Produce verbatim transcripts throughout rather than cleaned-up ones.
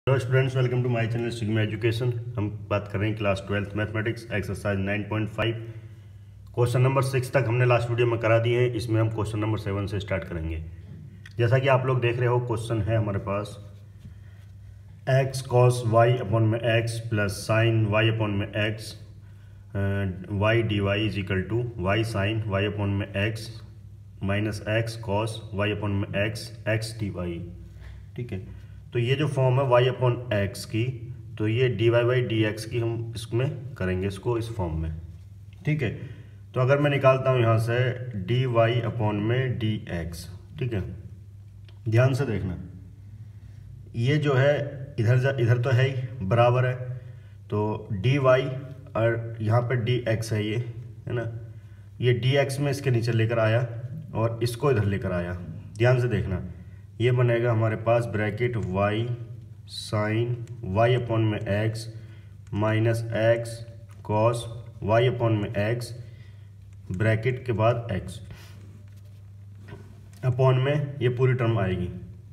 Hello students, welcome to my channel sigma education. हम बात कर रहे हैं class twelfth mathematics exercise nine point five. Question number six तक हमने लास्ट वीडियो में करा दिए हैं। इसमें हम क्वेश्चन नंबर सेवन से स्टार्ट करेंगे। जैसा कि आप लोग देख रहे हो, क्वेश्चन है हमारे पास एक्स कॉस वाई अपॉन में x plus sine y upon में x y d y is equal to y sine y upon में x minus x cos y upon में एक्स एक्स डी वाई। ठीक है, तो ये जो फॉर्म है y अपॉन एक्स की, तो ये d y by d x की हम इसमें करेंगे, इसको इस फॉर्म में। ठीक है, तो अगर मैं निकालता हूँ यहाँ से डी वाई अपॉन में डी एक्स। ठीक है, ध्यान से देखना, ये जो है इधर जा इधर तो है ही बराबर है, तो डी वाई और यहाँ पर डी एक्स है, ये है ना, ये डी एक्स में इसके नीचे लेकर आया और इसको इधर लेकर आया। ध्यान से देखना, ये बनेगा हमारे पास bracket y sine y upon में x minus x cos y upon में x ब्रैकेट के बाद x अपॉन में ये पूरी टर्म आएगी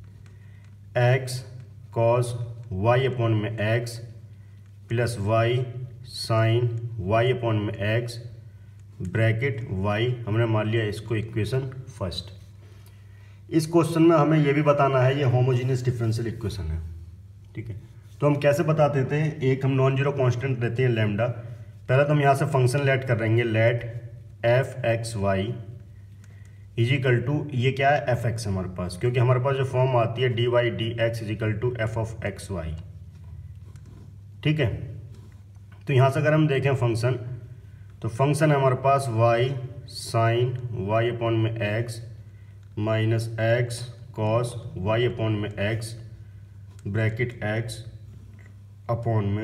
x कॉस y अपॉन में x plus y sine y upon में x ब्रैकेट y। हमने मान लिया इसको इक्वेशन फर्स्ट। इस क्वेश्चन में हमें यह भी बताना है ये होमोजीनियस डिफरेंशियल इक्वेशन है। ठीक है, तो हम कैसे बताते थे, एक हम नॉन जीरो कांस्टेंट लेते हैं लैम्डा। पहले तो हम यहाँ से फंक्शन लेट कर रहेंगे, let f x y is equal to, ये क्या है, एफ एक्स हमारे पास, क्योंकि हमारे पास जो फॉर्म आती है d y d x is equal to f of x y. ठीक है, तो यहाँ से अगर हम देखें फंक्शन, तो फंक्शन है हमारे पास वाई साइन वाई अपॉन में x minus x cos y upon में एक्स ब्रैकेट एक्स अपॉन में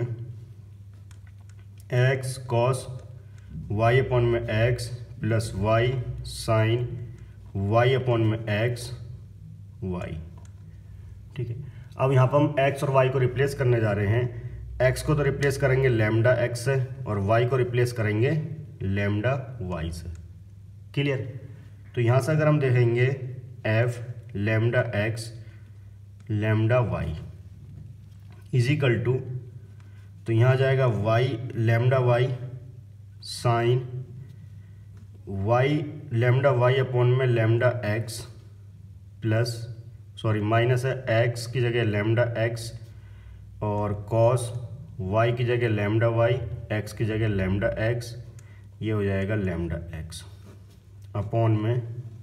एक्स कॉस वाई अपॉन में x plus y sine y upon में एक्स वाई। ठीक है, अब यहाँ पर हम एक्स और वाई को रिप्लेस करने जा रहे हैं। एक्स को तो रिप्लेस करेंगे लैम्डा एक्स से और वाई को रिप्लेस करेंगे लैम्डा वाई से। क्लियर? तो यहाँ से अगर हम देखेंगे f lambda x lambda y is equal to, तो यहाँ आ जाएगा y lambda y sine y lambda y upon में lambda x plus sorry minus है एक्स की जगह लैम्डा एक्स और कॉस वाई की जगह लैम्डा वाई एक्स की जगह लैम्डा एक्स, ये हो जाएगा लैम्डा एक्स अपॉन में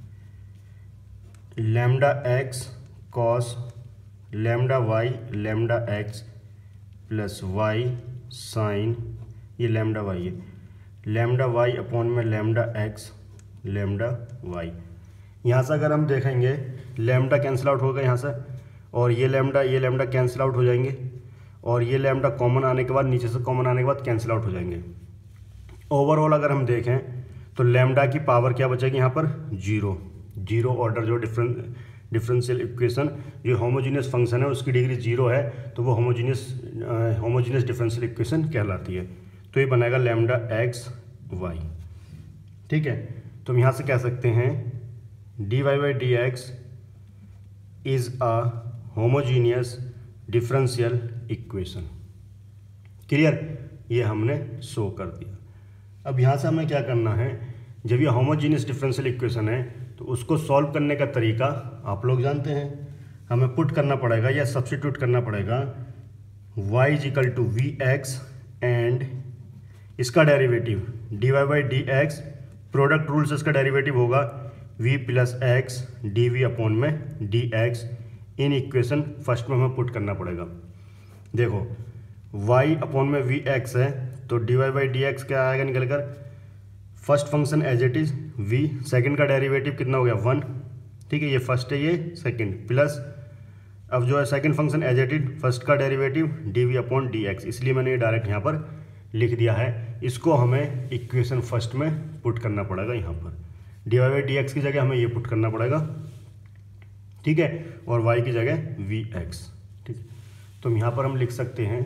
lambda x cos lambda y lambda x plus y sine, ये लैम्डा वाई है, लैम्डा वाई अपॉन में लैम्डा एक्स लैम्डा वाई। यहाँ से अगर हम देखेंगे लैम्डा कैंसिल आउट होगा यहाँ से, और ये लैम्डा ये लैम्डा कैंसिल आउट हो जाएंगे, और ये लैम्डा कॉमन आने के बाद नीचे से कॉमन आने के बाद कैंसिल आउट हो जाएंगे। ओवरऑल अगर हम देखें तो लैम्डा की पावर क्या बचेगी यहाँ पर, जीरो। जीरो ऑर्डर जो डिफरेंट डिफरेंशियल इक्वेशन जो होमोजीनियस फंक्शन है उसकी डिग्री जीरो है, तो वो होमोजीनियस होमोजीनियस डिफरेंशियल इक्वेशन कहलाती है। तो ये बनेगा लैम्डा एक्स वाई। ठीक है, तो हम यहाँ से कह सकते हैं d y by d x is a homogeneous differential equation. Clear? ये हमने शो कर दिया। अब यहाँ से हमें क्या करना है, जब ये होमोजीनियस डिफरेंशियल इक्वेशन है तो उसको सॉल्व करने का तरीका आप लोग जानते हैं। हमें पुट करना पड़ेगा या सब्स्टिट्यूट करना पड़ेगा y is equal to v x and इसका derivative d y by d x, product rule से इसका डेरिवेटिव होगा v plus x d v upon में d x. In equation first में हमें पुट करना पड़ेगा। देखो y अपॉन में वी एक्स है, तो d y by d x क्या आएगा निकल कर, first function as it is v, second का डेरिवेटिव कितना हो गया वन। ठीक है, ये फर्स्ट है ये सेकंड, प्लस अब जो है second function as it is first का derivative d v upon d x, इसलिए मैंने ये डायरेक्ट यहाँ पर लिख दिया है। इसको हमें इक्वेशन फर्स्ट में पुट करना पड़ेगा। यहाँ पर d y by d x की जगह हमें ये पुट करना पड़ेगा। ठीक है, और y की जगह वी एक्स। ठीक है, तो यहाँ पर हम लिख सकते हैं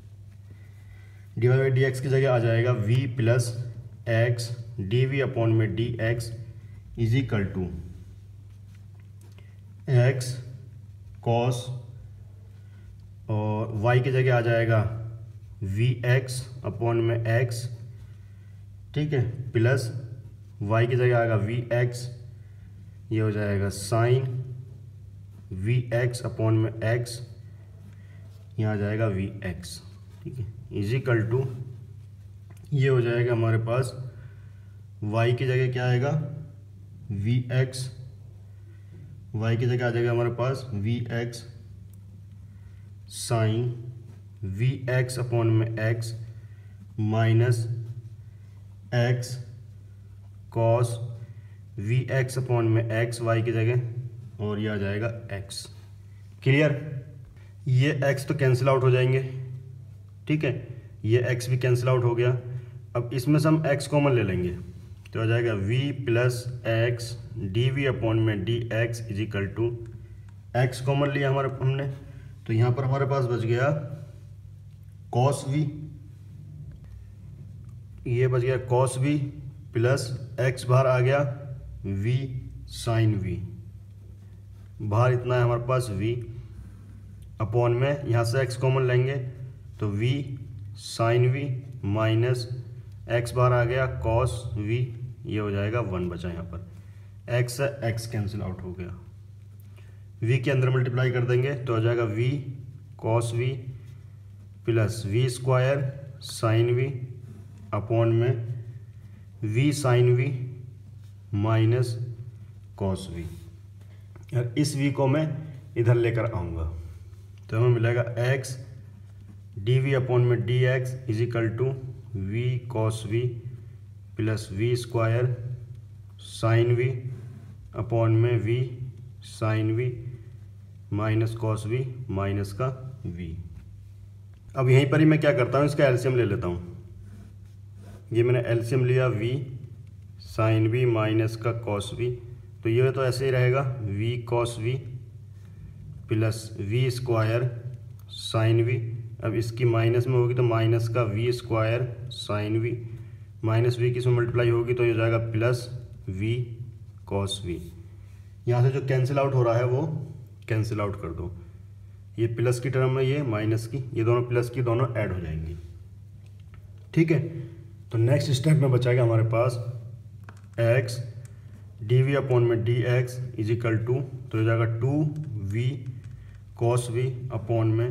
d y by d x की जगह आ जाएगा v plus x d v upon में d x is equal to x cos और y की जगह आ जाएगा वी एक्स अपॉन में x, ठीक है, प्लस y की जगह आएगा वी एक्स, ये हो जाएगा साइन वी एक्स अपॉन में x, यहाँ आ जाएगा वी एक्स, ठीक है, इजिकल टू ये हो जाएगा हमारे पास y की जगह क्या आएगा वी एक्स, y की जगह आ जाएगा हमारे पास v x sine v x upon में x minus x cos v x upon में x y की जगह, और ये आ जाएगा x। क्लियर? ये x तो कैंसिल आउट हो जाएंगे, ठीक है, ये x भी कैंसिल आउट हो गया। अब इसमें से हम x कॉमन ले लेंगे तो आ जाएगा v plus x d v upon में d x is equal to x common लिया हमारे हमने, तो यहाँ पर हमारे पास बच गया कॉस v, ये बच गया कॉस v प्लस x बाहर आ गया v साइन v, बाहर इतना है हमारे पास v अपॉन में यहाँ से x कॉमन लेंगे तो v sine v minus x बाहर आ गया cos v, ये हो जाएगा वन बचा यहाँ पर, x से x कैंसिल आउट हो गया, v के अंदर मल्टीप्लाई कर देंगे तो हो जाएगा v cos v plus v square sine v upon में v sine v minus cos v, और इस v को मैं इधर लेकर आऊँगा तो हमें मिलेगा x डी वी अपॉन में d x is equal to v cos v plus v square sine v upon में v sine v minus cos v minus का v। अब यहीं पर ही मैं क्या करता हूँ, इसका एलसीएम ले लेता हूँ, ये मैंने एलसीएम लिया v साइन वी माइनस का कॉस वी, तो ये तो ऐसे ही रहेगा v cos v plus v square sine v, अब इसकी माइनस में होगी तो माइनस का v square sine v minus v की इसमें मल्टीप्लाई होगी तो ये हो जाएगा प्लस वी कॉस वी। यहाँ से जो कैंसिल आउट हो रहा है वो कैंसिल आउट कर दो, ये प्लस की टर्म में ये माइनस की, ये दोनों प्लस की दोनों ऐड हो जाएंगी, ठीक है। तो नेक्स्ट स्टेप में बचाएगा हमारे पास x डी वी अपॉन में d x is equal to, तो हो जाएगा two v cos v upon में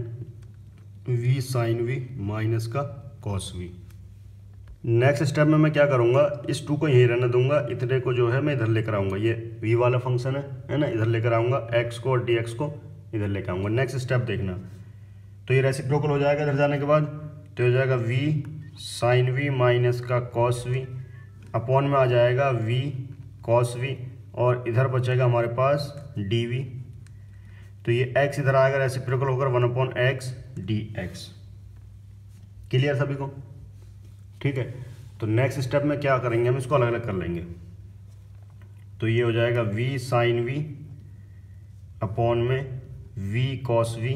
v साइन v माइनस का कॉस v। नेक्स्ट स्टेप में मैं क्या करूँगा, इस टू को यहीं रहने दूंगा, इतने को जो है मैं इधर लेकर आऊँगा, ये v वाला फंक्शन है है ना, इधर लेकर आऊँगा x को और dx को इधर लेकर आऊँगा। नेक्स्ट स्टेप देखना, तो ये रेसिप्रोकल हो जाएगा इधर जाने के बाद, तो हो जाएगा v साइन v माइनस का कॉस v अपॉन में आ जाएगा v कॉस v, और इधर बचेगा हमारे पास dv, तो ये x इधर आएगा रेसिप्रोकल होकर one upon x d x. Clear सभी को? ठीक है। तो नेक्स्ट स्टेप में क्या करेंगे, हम इसको अलग अलग कर लेंगे, तो ये हो जाएगा v साइन v अपॉन में v cos v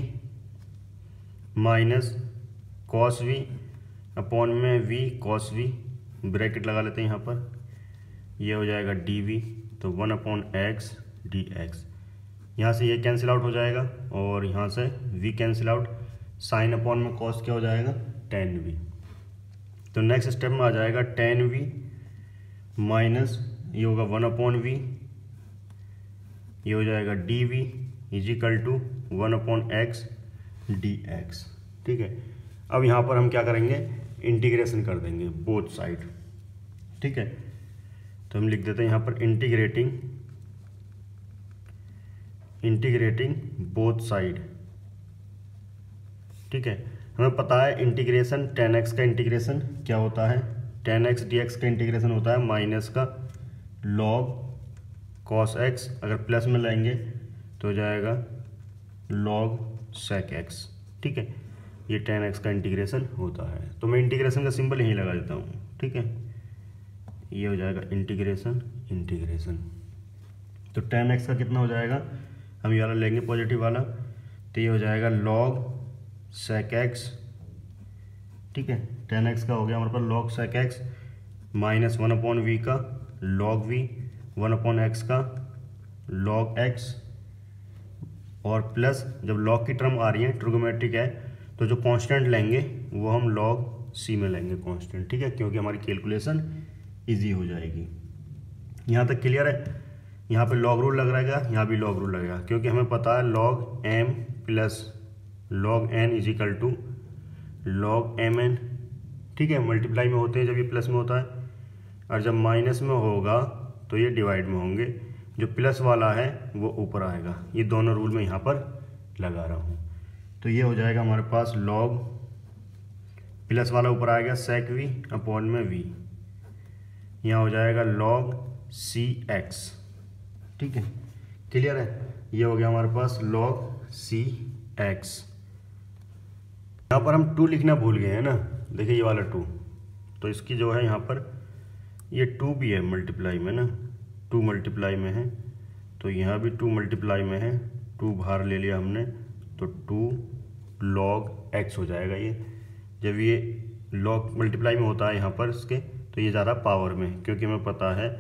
minus cos v upon में v कॉस v, ब्रैकेट लगा लेते हैं यहाँ पर, ये हो जाएगा dv, तो one upon x d x, यहाँ से ये कैंसिल आउट हो जाएगा और यहाँ से v cancel out, sine upon में कॉस क्या हो जाएगा टेन वी, तो नेक्स्ट स्टेप में आ जाएगा टेन वी माइनस ये होगा वन अपॉन वी, ये हो जाएगा d v is equal to one upon x d x. ठीक है, अब यहाँ पर हम क्या करेंगे, इंटीग्रेशन कर देंगे बोथ साइड। ठीक है, तो हम लिख देते हैं यहाँ पर इंटीग्रेटिंग इंटीग्रेटिंग बोथ साइड। ठीक है, हमें पता है इंटीग्रेशन टेन एक्स का इंटीग्रेशन क्या होता है, टेन एक्स डी एक्स का इंटीग्रेशन होता है माइनस का लॉग कॉस एक्स, अगर प्लस में लेंगे तो हो जाएगा लॉग सेक एक्स। ठीक है, ये टेन एक्स का इंटीग्रेशन होता है, तो मैं इंटीग्रेशन का सिंबल यहीं लगा देता हूँ। ठीक है, ये हो जाएगा इंटीग्रेशन इंटीग्रेशन, तो टेन एक्स का कितना हो जाएगा, हम ये वाला लेंगे पॉजिटिव वाला, तो ये हो जाएगा लॉग सेक एक्स। ठीक है, टेन एक्स का हो गया हमारे पास log sec x minus one upon v का log v, one upon x का लॉग एक्स और प्लस जब लॉग की टर्म आ रही है ट्रिग्नोमेट्रिक है तो जो कांस्टेंट लेंगे वो हम लॉग सी में लेंगे कांस्टेंट, ठीक है, क्योंकि हमारी कैलकुलेशन इजी हो जाएगी। यहाँ तक क्लियर है। यहाँ पे लॉग रूल लग रहेगा, यहाँ भी लॉग रूल लगेगा, क्योंकि हमें पता है log m plus log n is equal to log m n, ठीक है। मल्टीप्लाई में होते हैं जब ये प्लस में होता है, और जब माइनस में होगा तो ये डिवाइड में होंगे। जो प्लस वाला है वो ऊपर आएगा। ये दोनों रूल मैं यहाँ पर लगा रहा हूँ। तो ये हो जाएगा हमारे पास लॉग प्लस वाला ऊपर आएगा सेक वी अपॉन में वी, यहाँ हो जाएगा लॉग सी एक्स, ठीक है, क्लियर है। ये हो गया हमारे पास लॉग सी एक्स। यहाँ पर हम टू लिखना भूल गए हैं ना, देखिए ये वाला टू, तो इसकी जो है यहाँ पर ये टू भी है मल्टीप्लाई में ना, टू मल्टीप्लाई में है, तो यहाँ भी टू मल्टीप्लाई में है, टू बाहर ले लिया हमने, तो टू लॉग एक्स हो जाएगा। ये जब ये लॉग मल्टीप्लाई में होता है यहाँ पर इसके, तो ये ज़्यादा पावर में, क्योंकि हमें पता है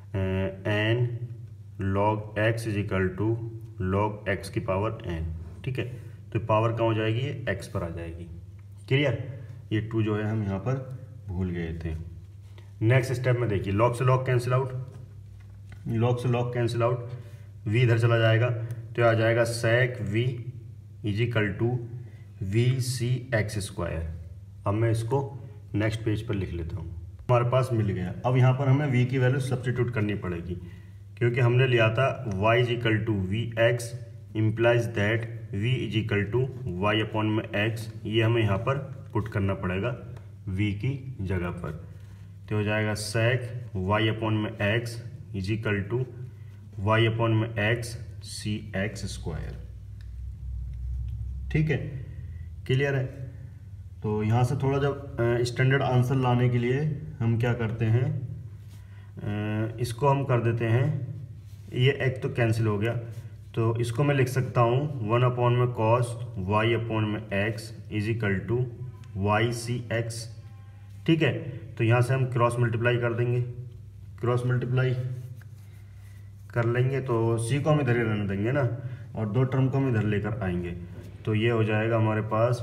n log x is equal to log x की पावर एन, ठीक है। तो पावर कहाँ हो जाएगी, ये एक्स पर आ जाएगी, क्लियर। ये टू जो है हम यहाँ पर भूल गए थे। नेक्स्ट स्टेप में देखिए, लॉग से लॉग कैंसिल आउट, लॉग से लॉग कैंसिल आउट, वी इधर चला जाएगा तो आ जाएगा sec v is equal to v c x square. अब मैं इसको नेक्स्ट पेज पर लिख लेता हूँ। हमारे पास मिल गया। अब यहाँ पर हमें v की वैल्यू सब्स्टिट्यूट करनी पड़ेगी, क्योंकि हमने लिया था y is equal to v x implies that v is equal to y upon में x। ये हमें यहाँ पर पुट करना पड़ेगा v की जगह पर, तो हो जाएगा सेक y अपॉन में x is equal to y upon में x सी एक्स स्क्वायर, ठीक है, क्लियर है। तो यहाँ से थोड़ा जब स्टैंडर्ड आंसर लाने के लिए हम क्या करते हैं, इसको हम कर देते हैं, ये एक तो कैंसिल हो गया, तो इसको मैं लिख सकता हूँ वन अपॉन में कॉस वाई अपॉन में x is equal to y c x, ठीक है। तो यहाँ से हम क्रॉस मल्टीप्लाई कर देंगे, क्रॉस मल्टीप्लाई कर लेंगे तो सी को हम इधर ही रहने देंगे ना, और दो टर्म को हम इधर लेकर आएंगे, तो ये हो जाएगा हमारे पास,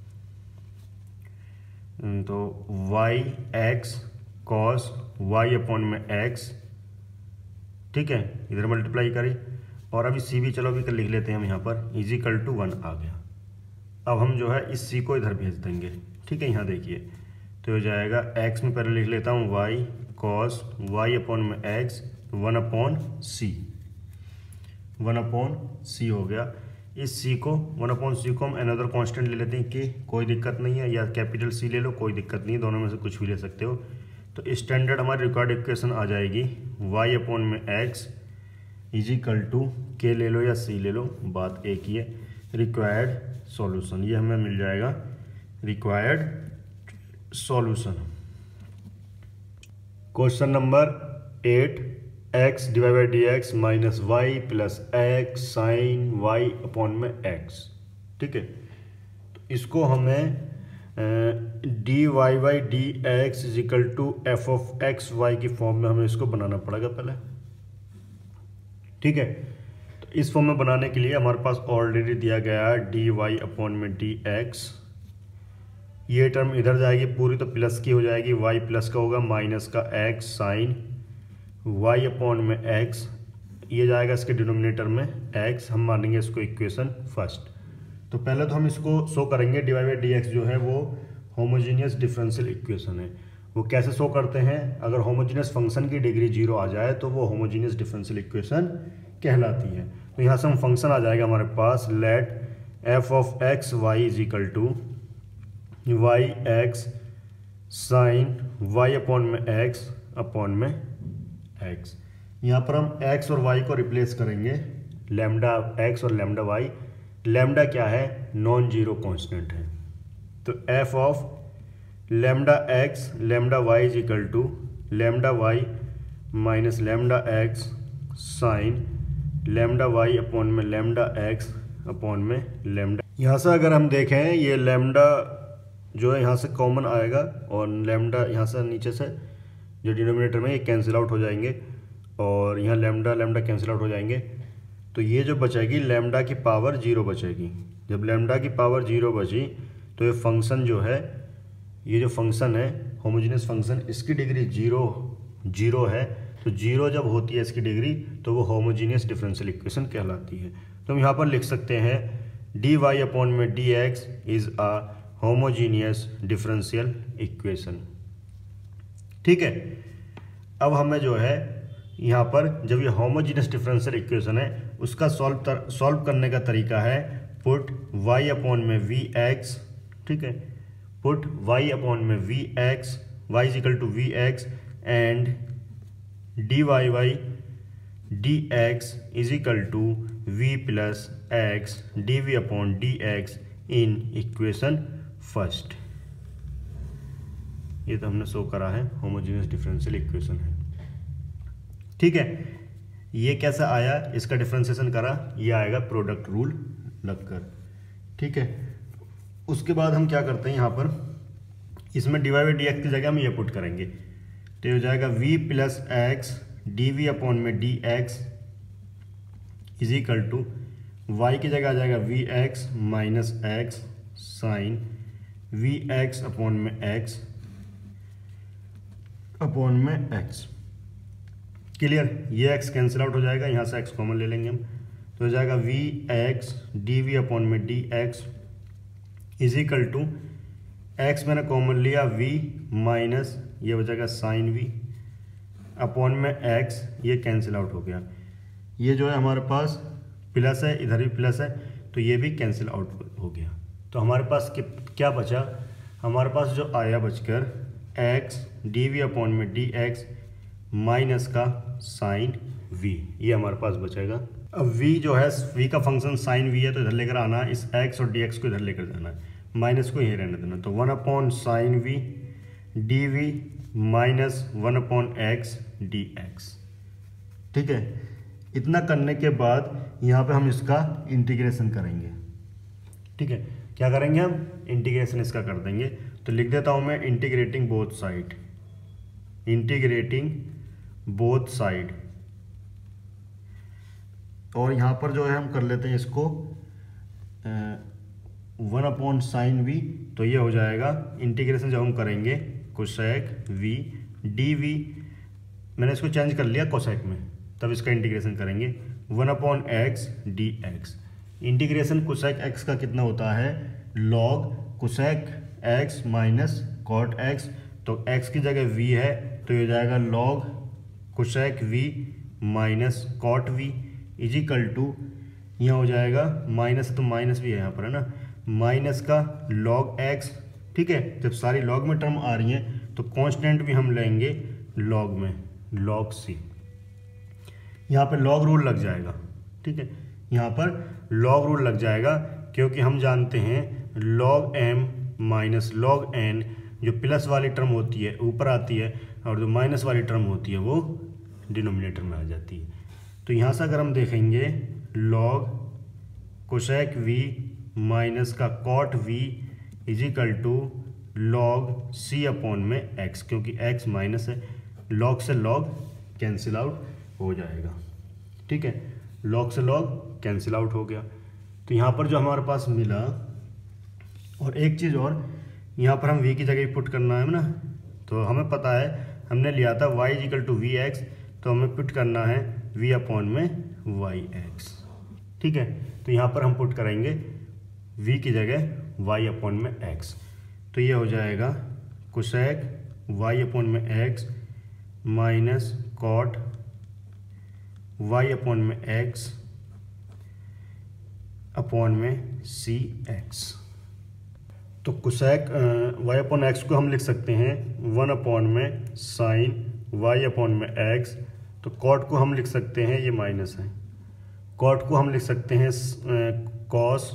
तो y x cos y upon में एक्स, ठीक है, इधर मल्टीप्लाई करें, और अभी सी भी चलो अभी कर लिख लेते हैं हम यहाँ पर, इज इक्वल टू वन आ गया। अब हम जो है इस सी को इधर भेज देंगे, ठीक है। यहाँ देखिए तो हो जाएगा एक्स में पहले लिख लेता हूँ वाई कॉस वाई अपॉन में x, one upon c, one upon c हो गया। इस सी को वन अपॉन सी को हम अनदर कांस्टेंट ले लेते हैं कि कोई दिक्कत नहीं है, या कैपिटल सी ले लो कोई दिक्कत नहीं है, दोनों में से कुछ भी ले सकते हो। तो स्टैंडर्ड हमारी रिक्वायर्ड इक्वेशन आ जाएगी वाई अपॉन में एक्स इज इक्वल टू के ले लो या सी ले लो, बात एक ही है, रिक्वायर्ड सॉल्यूशन, ये हमें मिल जाएगा required solution. Question number eight, x divide by d x minus y plus x sine y upon में एक्स, ठीक है। तो इसको हमें d y by d x is equal to f of x y की फॉर्म में हमें इसको बनाना पड़ेगा पहले, ठीक है। तो इस फॉर्म में बनाने के लिए हमारे पास ऑलरेडी दिया गया है डी वाई अपॉन में डी एक्स, ये टर्म इधर जाएगी पूरी तो प्लस की हो जाएगी, वाई प्लस का होगा माइनस का एक्स साइन वाई अपॉन में एक्स, ये जाएगा इसके डिनोमिनेटर में एक्स, हम मानेंगे इसको इक्वेशन फर्स्ट। तो पहले तो हम इसको शो करेंगे d y by d x जो है वो होमोजीनियस डिफरेंशियल इक्वेशन है। वो कैसे शो करते हैं, अगर होमोजीनियस फंक्शन की डिग्री जीरो आ जाए तो वो होमोजीनियस डिफरेंशियल इक्वेशन कहलाती है। तो यहाँ से हम फंक्शन आ जाएगा हमारे पास, let f of x y is equal to y x sine y upon में एक्स अपॉन में एक्स। यहाँ पर हम x और y को रिप्लेस करेंगे, लैम्डा x और लैम्डा y। लैम्डा क्या है, नॉन जीरो कांस्टेंट है, तो f of lambda x lambda y is equal to lambda y minus lambda x sine lambda y upon में लैम्डा x अपॉन में lambda. यहाँ से अगर हम देखें ये लैम्डा जो है यहाँ से कॉमन आएगा, और लैम्डा यहाँ से नीचे से जो डिनोमिनेटर में ये कैंसिल आउट हो जाएंगे, और यहाँ लैम्डा लैम्डा कैंसिल आउट हो जाएंगे, तो ये जो बचेगी लैम्डा की पावर जीरो बचेगी। जब लैम्डा की पावर जीरो बची तो ये फंक्शन जो है, ये जो फंक्शन है होमोजेनियस फंक्शन, इसकी डिग्री जीरो जीरो है। तो जीरो जब होती है इसकी डिग्री तो वो होमोजेनियस डिफरेंशियल इक्वेशन कहलाती है। तो हम यहाँ पर लिख सकते हैं डी वाई अपॉन में d x is a homogeneous differential equation. ठीक है, अब हमें जो है यहाँ पर जब ये होमोजीनियस डिफरेंशियल इक्वेशन है उसका सॉल्व सॉल्व करने का तरीका है पुट y अपॉन में वी एक्स, ठीक है, पुट y अपॉन में v x, y is equal to v x and d y y d x is equal to v plus x d v upon d x in equation first. ये तो हमने show करा है homogeneous differential equation है। ठीक है, ये कैसा आया, इसका डिफरेंशिएशन करा, ये आएगा प्रोडक्ट रूल लगकर। ठीक है, उसके बाद हम क्या करते हैं यहाँ पर, इसमें d y by d x की जगह हम ये पुट करेंगे तो हो जाएगा v plus x d v upon में d x is equal to y की जगह आ जाएगा v x minus x sine v x upon में एक्स अपॉन में एक्स। क्लियर, ये x कैंसिल आउट हो जाएगा, यहाँ से x कॉमन ले लेंगे हम, तो हो जाएगा v x d v upon में d x is equal to x मैंने कॉमन लिया v माइनस ये हो जाएगा साइन v अपॉन में x, ये कैंसिल आउट हो गया। ये जो है हमारे पास प्लस है, इधर भी प्लस है तो ये भी कैंसिल आउट हो गया। तो हमारे पास क्या बचा, हमारे पास जो आया बचकर x डी वी अपॉन में डी एक्स माइनस का साइन v, ये हमारे पास बचेगा। अब v जो है, v का फंक्शन साइन v है तो इधर लेकर आना है, इस x और dx को इधर लेकर जाना है, माइनस को यहीं रहने देना। तो one upon sine v d v minus one upon x d x. ठीक है, इतना करने के बाद यहाँ पे हम इसका इंटीग्रेशन करेंगे। ठीक है, क्या करेंगे हम, इंटीग्रेशन इसका कर देंगे। तो लिख देता हूँ मैं integrating both side, integrating both side, और यहाँ पर जो है हम कर लेते हैं इसको वन अपॉन साइन वी, तो ये हो जाएगा इंटीग्रेशन जब हम करेंगे कोसेक वी डी वी, मैंने इसको चेंज कर लिया कोसेक में, तब इसका इंटीग्रेशन करेंगे one upon x d x. Integration cosec x का कितना होता है, log cosec x minus cot x, तो x की जगह v है तो ये जाएगा log cosec v minus cot v is equal to, यहाँ हो जाएगा माइनस, तो माइनस भी है यहाँ पर है ना, माइनस का लॉग x। ठीक है, जब सारी लॉग में टर्म आ रही हैं तो कांस्टेंट भी हम लेंगे लॉग में, लॉग c, यहाँ पर लॉग रूल लग जाएगा। ठीक है, यहाँ पर लॉग रूल लग जाएगा क्योंकि हम जानते हैं log m minus log n, जो प्लस वाली टर्म होती है ऊपर आती है और जो माइनस वाली टर्म होती है वो डिनोमिनेटर में आ जाती है। तो यहाँ से अगर हम देखेंगे लॉग कोसेक v माइनस का cot v is equal to log c upon में x, क्योंकि x माइनस है, लॉग से लॉग कैंसिल आउट हो जाएगा। ठीक है, लॉग से लॉग कैंसिल आउट हो गया। तो यहाँ पर जो हमारे पास मिला, और एक चीज़ और, यहाँ पर हम v की जगह पुट करना है ना, तो हमें पता है हमने लिया था y is equal to v x, तो हमें पुट करना है v अपॉन में वाई एक्स। ठीक है, तो यहाँ पर हम पुट करेंगे v की जगह y अपॉन में x, तो ये हो जाएगा कोसेक y अपॉन में x minus cot y upon में x अपॉन में सी एक्स। तो कोसेक y अपॉन एक्स को हम लिख सकते हैं वन अपॉन में साइन y अपॉन में x, तो कॉट को हम लिख सकते हैं, ये माइनस है, कॉट को हम लिख सकते हैं कॉस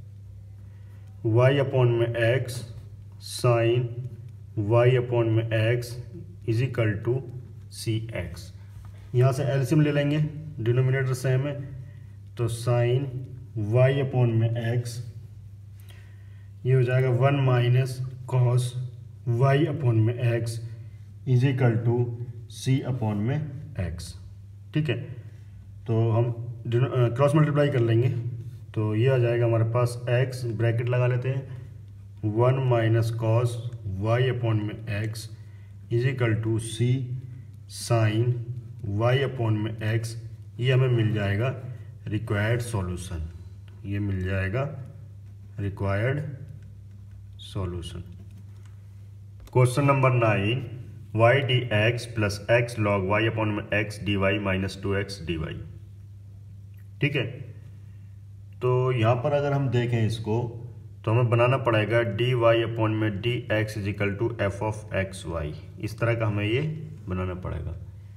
y अपॉन में x साइन y अपॉन में x is equal to c x. यहाँ से एलसीएम ले लेंगे, डिनोमिनेटर सेम है, तो साइन y अपॉन में x, ये हो जाएगा one minus cos y upon में x is equal to c upon में x। ठीक है, तो हम क्रॉस मल्टीप्लाई कर लेंगे तो ये आ जाएगा हमारे पास x, ब्रैकेट लगा लेते हैं, one minus cos y upon में x is equal to c sine y upon में x। ये हमें मिल जाएगा रिक्वायर्ड सॉल्यूशन, ये मिल जाएगा required solution. Question number nine, y d x plus x log y upon में x d y minus two x d y. ठीक है, तो यहाँ पर अगर हम देखें इसको तो हमें बनाना पड़ेगा डी वाई अपॉन में d x is equal to f of x y. इस तरह का हमें ये बनाना पड़ेगा।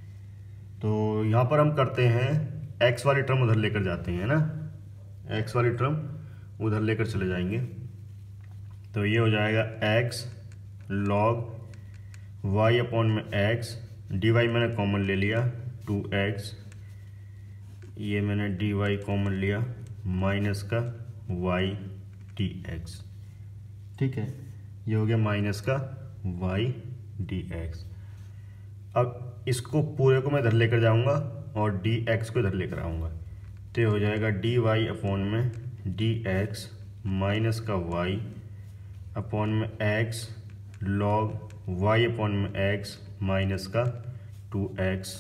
तो यहाँ पर हम करते हैं एक्स वाली टर्म उधर लेकर जाते हैं ना, एक्स वाली टर्म उधर लेकर चले जाएंगे तो ये हो जाएगा एक्स लॉग वाई अपॉन में एक्स, डी वाई मैंने कॉमन ले लिया टू एक्स, ये मैंने डी वाई कॉमन लिया माइनस का वाई डी एक्स। ठीक है, ये हो गया माइनस का वाई डी एक्स। अब इसको पूरे को मैं इधर लेकर जाऊंगा और डी एक्स को इधर लेकर आऊंगा तो ये हो जाएगा डी वाई अपॉन में डी एक्स माइनस का वाई अपॉन में एक्स लॉग वाई अपॉन में एक्स माइनस का टू एक्स।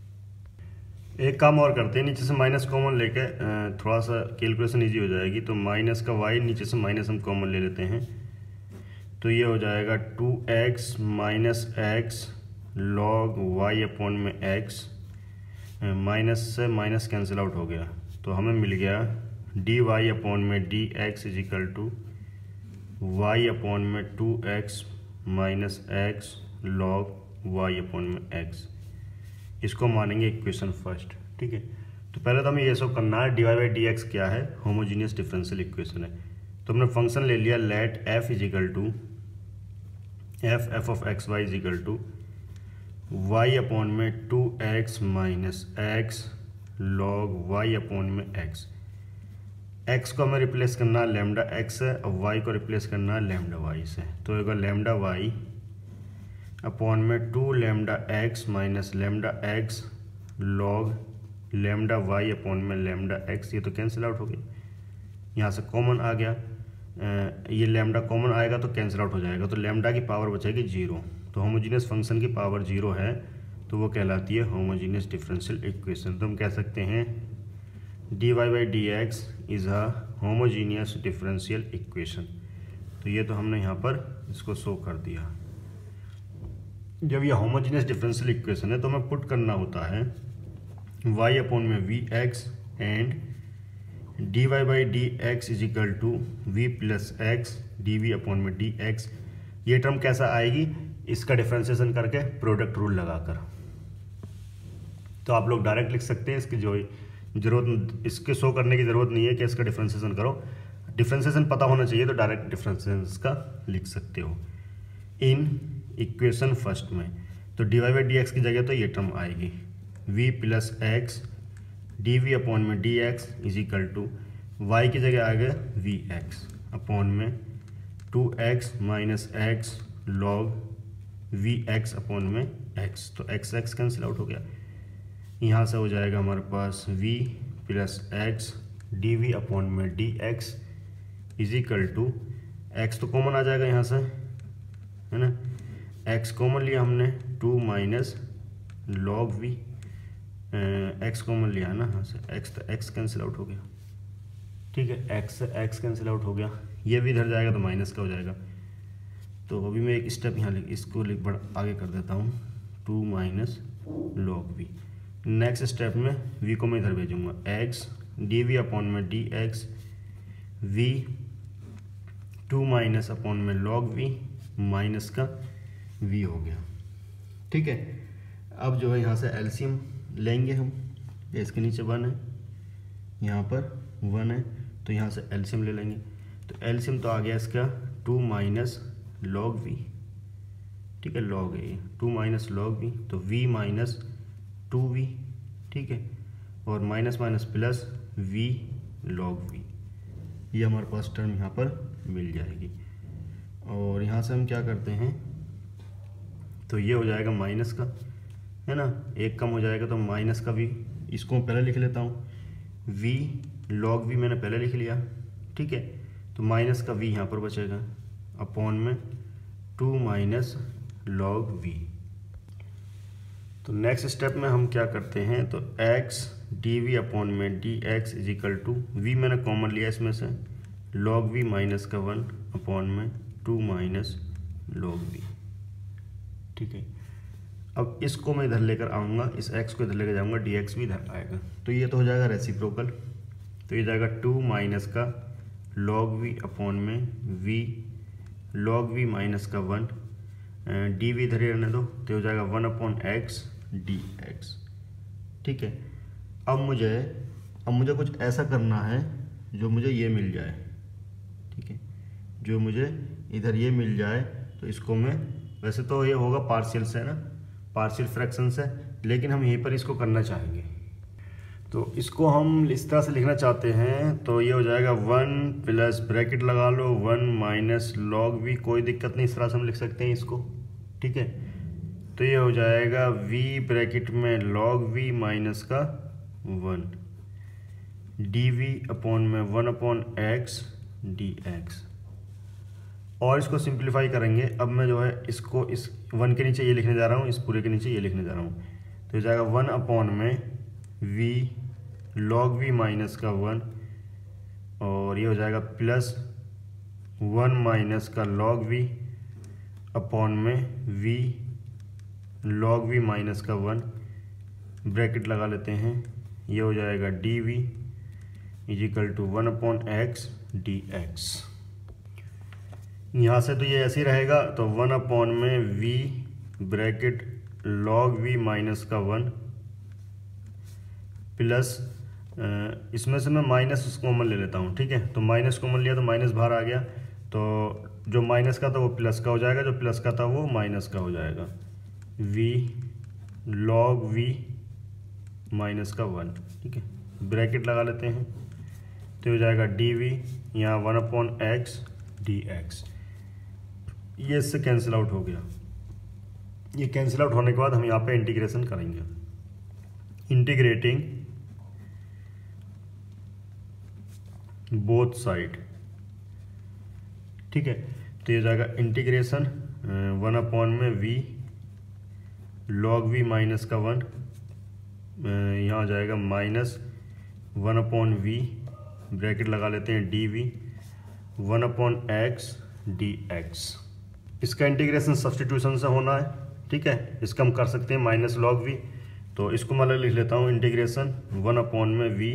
एक काम और करते हैं, नीचे से माइनस कॉमन लेके थोड़ा सा कैलकुलेशन इजी हो जाएगी। तो माइनस का वाई, नीचे से माइनस हम कॉमन ले लेते हैं तो ये हो जाएगा two x minus x log y upon में एक्स, माइनस से माइनस कैंसिल आउट हो गया तो हमें मिल गया डी वाई अपॉन में d x is equal to y upon में two x minus x log y upon में एक्स। इसको मानेंगे इक्वेशन फर्स्ट। ठीक है, तो पहले तो हमें ये सब करना है d y by d x क्या है, होमोजीनियस डिफरेंशियल इक्वेशन है। तो हमने फंक्शन ले लिया let f is equal to f f of x y is equal to y upon में two x minus x log y upon में x. X को हमें रिप्लेस करना है लेमडा एक्स से और वाई को रिप्लेस करना है लेमडा वाई से। तो होगा लेमडा वाई अपॉन में two lambda x minus lambda x log lambda y upon में लेमडा एक्स। ये तो कैंसिल आउट हो गया, यहाँ से कॉमन आ गया, ये लेमडा कॉमन आएगा तो कैंसिल आउट हो जाएगा तो लेमडा की पावर बचेगी जीरो। तो होमोजीनियस फंक्शन की पावर जीरो है तो वो कहलाती है होमोजीनियस डिफरेंशियल इक्वेशन। तो हम कह सकते हैं d y by d x is a homogeneous differential equation. तो ये तो हमने यहाँ पर इसको शो कर दिया। जब ये होमोजीनियस डिफरेंशियल इक्वेशन है तो हमें पुट करना होता है y अपॉन में v x and d y by d x is equal to v plus x d v upon में डी एक्स। ये टर्म कैसा आएगी, इसका डिफरेंशिएशन करके प्रोडक्ट रूल लगाकर। तो आप लोग डायरेक्ट लिख सकते हैं, इसकी जो जरूरत, इसके शो करने की ज़रूरत नहीं है कि इसका डिफरेंशिएशन करो। डिफरेंशिएशन पता होना चाहिए तो डायरेक्ट डिफरेंशिएशन का लिख सकते हो इन इक्वेशन फर्स्ट में। तो d y by d x की जगह तो ये टर्म आएगी v plus x d v upon में d x is equal to y की जगह आ गया वी एक्स अपॉन में two x minus x log v x upon में एक्स। तो एक्स एक्स कैंसिल आउट हो गया, यहाँ से हो जाएगा हमारे पास v plus x d v upon में d x is equal to x तो कॉमन आ जाएगा यहाँ से, है ना, एक्स कॉमन लिया हमने two minus log v, x common लिया है ना यहाँ से, एक्स तो एक्स कैंसिल आउट हो गया। ठीक है, एक्स से एक्स कैंसिल आउट हो गया, ये भी इधर जाएगा तो माइनस का हो जाएगा। तो अभी मैं एक स्टेप यहाँ लिख इसको लिख बड़ा आगे कर देता हूँ, two minus log v. Next step में वी को मैं इधर भेजूँगा, एक्स डी वी अपॉन में d x v two minus upon में लॉग वी माइनस का v हो गया। ठीक है, अब जो है यहाँ से एलसीएम लेंगे हम, इसके नीचे वन है, यहाँ पर वन है तो यहाँ से एलसीएम ले लेंगे। तो एलसीएम तो आ गया इसका टू माइनस लॉग वी। ठीक है, लॉग है ये, टू माइनस लॉग वी तो v माइनस टू वी। ठीक है, और minus minus plus v log v, ये हमारे पास टर्म यहाँ पर मिल जाएगी। और यहाँ से हम क्या करते हैं, तो ये हो जाएगा माइनस का, है ना, एक कम हो जाएगा तो माइनस का भी, इसको मैं पहले लिख लेता हूँ वी लॉग वी मैंने पहले लिख लिया, ठीक है। तो माइनस का वी यहाँ पर बचेगा अपॉन में टू माइनस लॉग वी। तो नेक्स्ट स्टेप में हम क्या करते हैं, तो x डी वी अपॉन में d x is equal to v मैंने कॉमन लिया इसमें से, लॉग वी माइनस का वन अपॉन में टू माइनस लॉग वी, ठीक है। अब इसको मैं इधर लेकर आऊँगा, इस x को इधर लेकर जाऊँगा, डी एक्स भी इधर आएगा, तो ये तो हो जाएगा रेसिप्रोकल। तो ये जाएगा टू माइनस का लॉग वी अपॉन में वी लॉग वी माइनस का वन, डी वी इधर ही रहने दो, तो हो जाएगा one upon x d x, ठीक है। अब मुझे अब मुझे कुछ ऐसा करना है जो मुझे ये मिल जाए, ठीक है, जो मुझे इधर ये मिल जाए। तो इसको मैं, वैसे तो ये होगा पार्शियल से ना, पार्शियल फ्रैक्शन से, लेकिन हम यहीं पर इसको करना चाहेंगे। तो इसको हम इस तरह से लिखना चाहते हैं, तो ये हो जाएगा वन प्लस ब्रैकेट लगा लो वन माइनस लॉग वी, कोई दिक्कत नहीं, इस तरह से हम लिख सकते हैं इसको, ठीक है। तो ये हो जाएगा v ब्रैकेट में log v माइनस का वन डी वी अपॉन में one upon x d x. और इसको सिंप्लीफाई करेंगे। अब मैं जो है इसको इस वन के नीचे ये लिखने जा रहा हूँ, इस पूरे के नीचे ये लिखने जा रहा हूँ। तो हो जाएगा वन अपॉन में v log v माइनस का वन, और ये हो जाएगा प्लस वन माइनस का log v अपॉन में v log v माइनस का वन, ब्रैकेट लगा लेते हैं। ये हो जाएगा d v is equal to one upon x d x. यहाँ से तो ये ऐसे ही रहेगा, तो वन अपॉन में v bracket log v minus का वन प्लस, इसमें से मैं माइनस कॉमन ले लेता हूँ, ठीक है। तो माइनस कॉमन लिया तो माइनस बाहर आ गया, तो जो माइनस का था वो प्लस का हो जाएगा, जो प्लस का था वो माइनस का हो जाएगा। v log v माइनस का वन, ठीक है, ब्रैकेट लगा लेते हैं। तो हो जाएगा डी वी, यहाँ one upon x d x. ये इससे कैंसिल आउट हो गया। ये कैंसिल आउट होने के बाद हम यहाँ पे इंटीग्रेशन करेंगे। इंटीग्रेटिंग बोथ साइड, ठीक है। तो ये जाएगा इंटीग्रेशन वन अपॉन में वी लॉग वी माइनस का वन, यहाँ आ जाएगा minus one upon v, bracket लगा लेते हैं d v one upon x d x. इसका इंटीग्रेशन सब्सटीट्यूशन से होना है, ठीक है। इसका हम कर सकते हैं माइनस लॉग वी, तो इसको मैं अलग लिख लेता हूँ। इंटीग्रेशन वन अपॉन में वी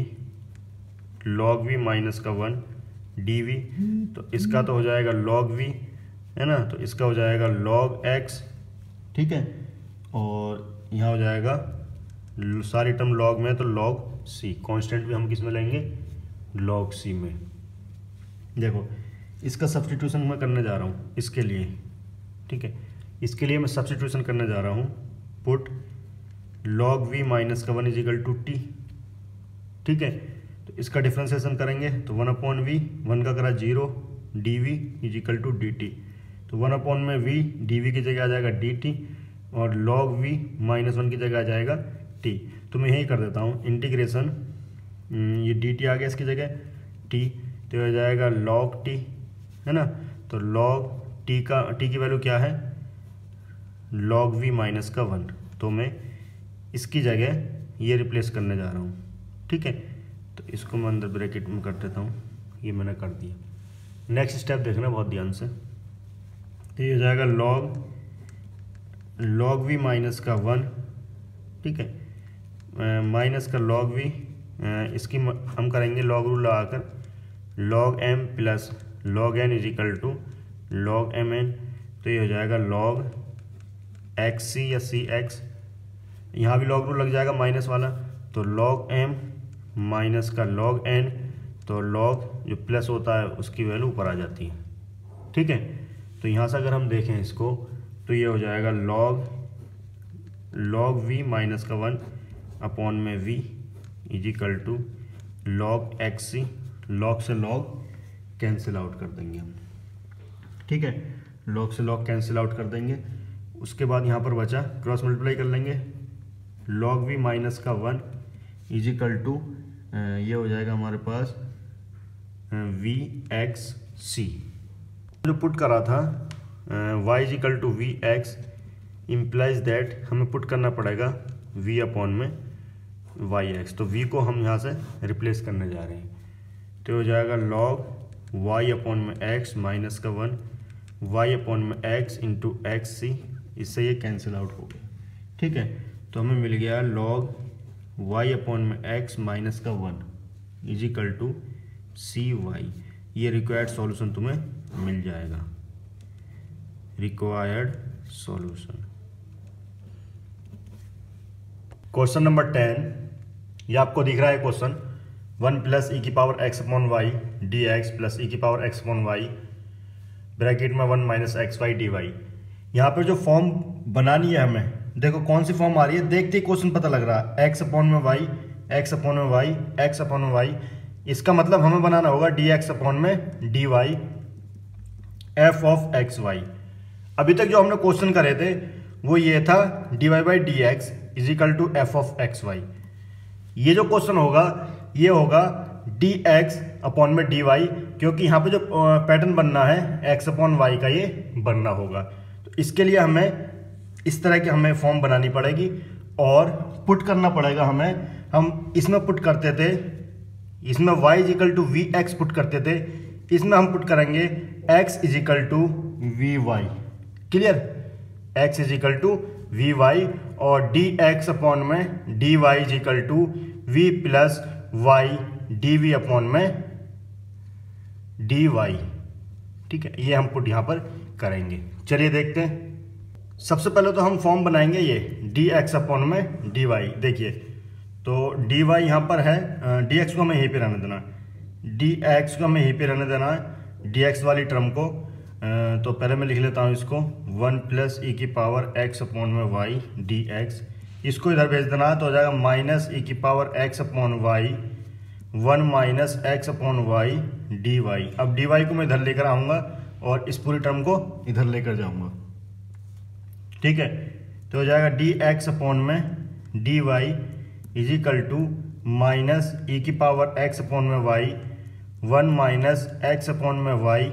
लॉग वी माइनस का वन डी वी, तो इसका तो हो जाएगा लॉग वी, है ना, तो इसका हो जाएगा लॉग एक्स, ठीक है। और यहाँ हो जाएगा सारी टर्म लॉग में, तो लॉग सी, कांस्टेंट भी हम किस में लेंगे, लॉग सी में। देखो इसका सब्सटीट्यूशन मैं करने जा रहा हूँ इसके लिए, ठीक है। इसके लिए मैं सब्सटीट्यूशन करने जा रहा हूँ, पुट लॉग वी माइनस का one is equal to t, ठीक है। तो इसका डिफ्रेंसिएशन करेंगे तो वन अपॉन वी, वन का करा zero, d v is equal to d t. तो वन अपॉन में वी, डी वी की जगह आ जाएगा डी टी, और लॉग वी माइनस वन की जगह आ जाएगा टी। तो मैं यही कर देता हूँ इंटीग्रेशन, ये डी टी आ गया इसकी जगह टी, तो हो जाएगा लॉग टी, है ना। तो लॉग टी का, टी की वैल्यू क्या है, लॉग वी माइनस का वन, तो मैं इसकी जगह ये रिप्लेस करने जा रहा हूँ, ठीक है। तो इसको मैं अंदर ब्रैकेट में कर देता हूँ, ये मैंने कर दिया। नेक्स्ट स्टेप देखना बहुत ध्यान से। तो ये हो जाएगा लॉग लॉग वी माइनस का वन, ठीक है, माइनस का लॉग वी, इसकी हम करेंगे लॉग रूल लगाकर log m plus log n is equal to log m n. तो ये हो जाएगा लॉग एक्स सी या सी एक्स, यहाँ भी लॉग रूल लग जाएगा माइनस वाला, तो लॉग एम माइनस का लॉग एन, तो लॉग जो प्लस होता है उसकी वैल्यू ऊपर आ जाती है, ठीक है। तो यहाँ से अगर हम देखें इसको, तो ये हो जाएगा लॉग लॉग वी माइनस का वन अपॉन में v is equal to log x c, log से लॉग कैंसिल आउट कर देंगे हम, ठीक है। लॉग से लॉग कैंसिल आउट कर देंगे। उसके बाद यहाँ पर बचा क्रॉस मल्टीप्लाई कर लेंगे, लॉग वी माइनस का वन इज इक्वल टू ये हो जाएगा हमारे पास वी एक्स सी। जो पुट करा था y is equal to v x implies that हमें पुट करना पड़ेगा v अपॉन में वाई एक्स। तो v को हम यहाँ से रिप्लेस करने जा रहे हैं, तो हो जाएगा log y अपॉन में x माइनस का वन y अपॉन में x इंटू एक्स सी। इससे ये कैंसिल आउट हो गया, ठीक है। तो हमें मिल गया log y अपॉन में x माइनस का one is equal to c y. ये रिक्वायर्ड सॉल्यूशन तुम्हें मिल जाएगा, required solution. Question number ten, ये आपको दिख रहा है क्वेश्चन, वन प्लस ई की power x upon y d x plus e की power x upon y bracket में one minus x y d y. यहाँ पर जो फॉर्म बनानी है हमें, देखो कौन सी फॉर्म आ रही है, देखते ही क्वेश्चन पता लग रहा है, एक्स अपॉन में वाई एक्स अपॉन में वाई एक्स अपॉन में वाई। इसका मतलब हमें बनाना होगा डी एक्स अपॉन में d y f of x y. अभी तक जो हमने क्वेश्चन करे थे वो ये था d y by d x is equal to f of x y. ये जो क्वेश्चन होगा ये होगा डी एक्स अपॉन में डी वाई, क्योंकि यहाँ पे जो पैटर्न बनना है एक्स अपॉन वाई का ये बनना होगा। तो इसके लिए हमें इस तरह की हमें फॉर्म बनानी पड़ेगी और पुट करना पड़ेगा हमें। हम इसमें पुट करते थे, इसमें y is equal to v x put करते थे, इसमें हम पुट करेंगे x is equal to v y. Clear, x is equal to v y और डी एक्स अपॉन में d y is equal to v plus y d v upon में d y. ठीक है, ये हम पुट यहाँ पर करेंगे। चलिए देखते हैं। सबसे पहले तो हम फॉर्म बनाएंगे ये डी एक्स अपॉन में डी वाई। देखिए तो डी वाई यहाँ पर है, डी एक्स को हमें यहीं पे रहने देना है, डी एक्स को हमें यहीं पे रहने देना है, डी एक्स वाली टर्म को। तो पहले मैं लिख लेता हूँ इसको, वन प्लस ई की पावर एक्स अपॉन में वाई डी एक्स। इसको इधर भेज देना है तो हो जाएगा माइनस ई की power x upon y one minus x upon y d y. अब डी वाई को मैं इधर लेकर आऊँगा और इस पूरी टर्म को इधर लेकर जाऊँगा। ठीक है, तो हो जाएगा डी एक्स अपॉन में d y is equal to minus e की पावर एक्स अपॉन में y one minus x upon में वाई,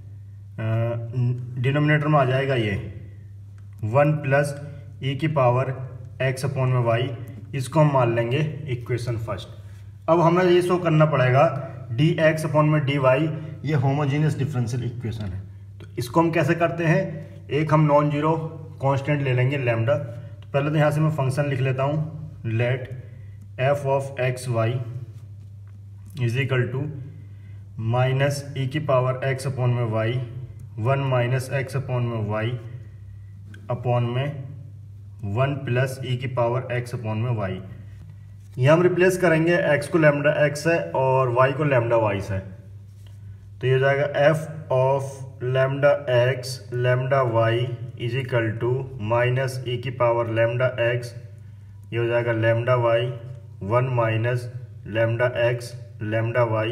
डिनोमिनेटर में आ जाएगा ये वन प्लस ई की पावर एक्स अपॉन में वाई। इसको हम मान लेंगे इक्वेशन फर्स्ट। अब हमें ये शो करना पड़ेगा डी एक्स अपॉन में डी वाई ये होमोजीनियस डिफरेंशियल इक्वेशन है। तो इसको हम कैसे करते हैं, एक हम नॉन जीरो कांस्टेंट ले लेंगे लैम्डा। तो पहले तो यहाँ से मैं फंक्शन लिख लेता हूँ, let f of x y is equal to minus e की पावर एक्स अपॉन में y one minus x upon में वाई अपॉन में वन प्लस ई की पावर एक्स अपॉन में वाई। यहाँ हम रिप्लेस करेंगे x को लैम्डा x है और y को लैम्डा y से। तो ये हो जाएगा f of lambda x lambda y is equal to minus e की पावर लैम्डा x, ये हो जाएगा lambda y one minus lambda x lambda y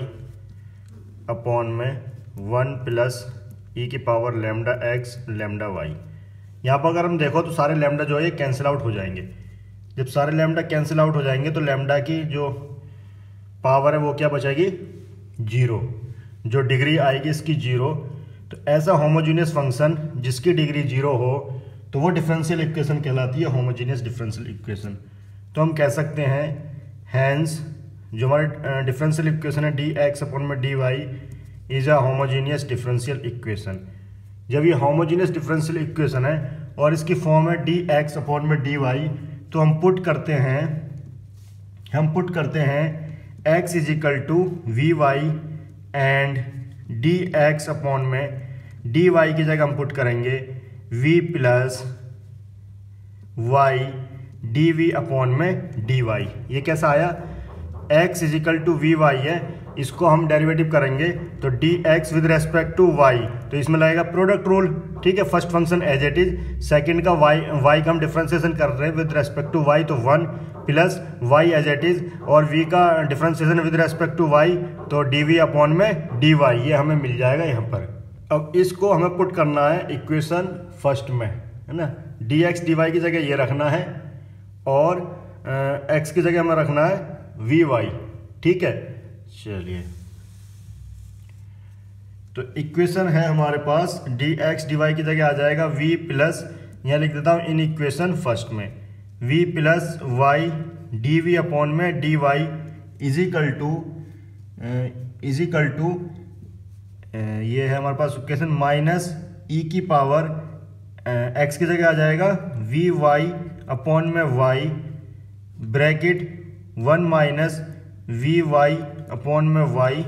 upon में वन प्लस ई की power lambda x lambda y। यहाँ पर अगर हम देखो तो सारे लैम्डा जो है ये कैंसिल आउट हो जाएंगे। जब सारे लैम्डा कैंसिल आउट हो जाएंगे तो लैम्डा की जो पावर है वो क्या बचेगी, जीरो। जो डिग्री आएगी इसकी जीरो। तो ऐसा होमोजीनियस फंक्शन जिसकी डिग्री जीरो हो तो वो डिफरेंशियल इक्वेशन कहलाती है होमोजीनियस डिफरेंशियल इक्वेशन। तो हम कह सकते हैं हैंस जो हमारे डिफरेंशियल इक्वेशन है डी एक्स अपॉन में d y is a homogeneous differential equation. जब ये होमोजीनियस डिफरेंशियल इक्वेशन है और इसकी फॉर्म है डी एक्स अपॉन में डी वाई, तो हम पुट करते हैं हम पुट करते हैं x is equal to v y and d x upon में डी वाई की जगह हम पुट करेंगे v plus y d v upon में डी वाई। ये कैसा आया, x is equal to v y है, इसको हम डेरिवेटिव करेंगे तो d x with respect to y, तो इसमें लगेगा प्रोडक्ट रूल। ठीक है, first function as it is, second का वाई वाई का हम डिफरेंशिएशन कर रहे हैं विद रेस्पेक्ट टू वाई, तो one plus y as it is और v का differentiation with respect to y, तो डी वी अपॉन में डी वाई, ये हमें मिल जाएगा यहाँ पर। अब इसको हमें पुट करना है इक्वेशन फर्स्ट में, है ना। डी एक्स डी वाई की जगह ये रखना है और एक्स की जगह हमें रखना है वी वाई। ठीक है, चलिए तो इक्वेशन है हमारे पास डी एक्स डी वाई की जगह आ जाएगा v प्लस, यहाँ लिख देता हूँ इन इक्वेशन फर्स्ट में v plus y d v upon में d y is equal to is equal to ये है हमारे पास इक्वेशन माइनस ई की पावर एक्स की जगह आ जाएगा वी वाई अपॉन में y bracket one minus v y upon में वाई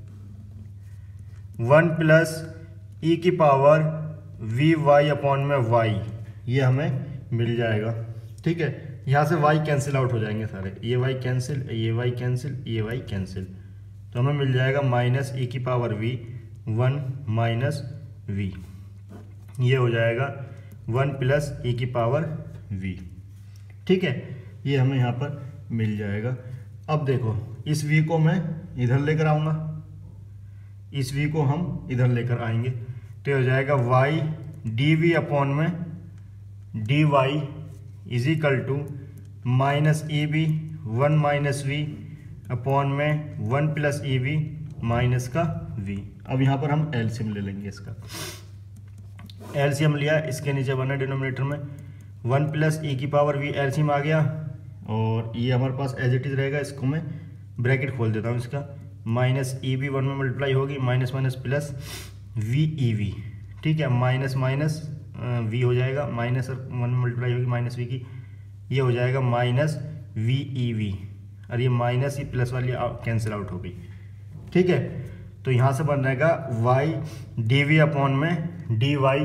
वन प्लस ई की पावर वी वाई अपॉन में वाई, ये हमें मिल जाएगा। ठीक है, यहाँ से y कैंसिल आउट हो जाएंगे सारे, ये y कैंसिल, ये y कैंसिल, ये y कैंसिल, तो हमें मिल जाएगा माइनस ई की power v one minus v, ये हो जाएगा वन प्लस ई की पावर v। ठीक है, ये हमें यहाँ पर मिल जाएगा। अब देखो इस v को मैं इधर लेकर आऊँगा, इस v को हम इधर लेकर आएंगे तो हो जाएगा y डी वी अपॉन में d y is equal to minus e v one minus v upon में one plus e v minus का v। अब यहाँ पर हम एलसीएम ले लेंगे, इसका एलसीएम लिया, इसके नीचे बना डिनोमिनेटर में वन प्लस ई की पावर v, एलसीएम आ गया और ये हमारे पास एज इट इज रहेगा। इसको मैं ब्रैकेट खोल देता हूँ, इसका माइनस ई बी वन में मल्टीप्लाई होगी minus minus plus v e v. ठीक है, माइनस माइनस वी हो जाएगा, माइनस वन में मल्टीप्लाई होगी माइनस वी की, ये हो जाएगा माइनस वी ई वी, और ये माइनस ही प्लस वाली कैंसिल आउट हो गई। ठीक है, तो यहाँ से बन रहेगा वाई डी वी अपॉन में d y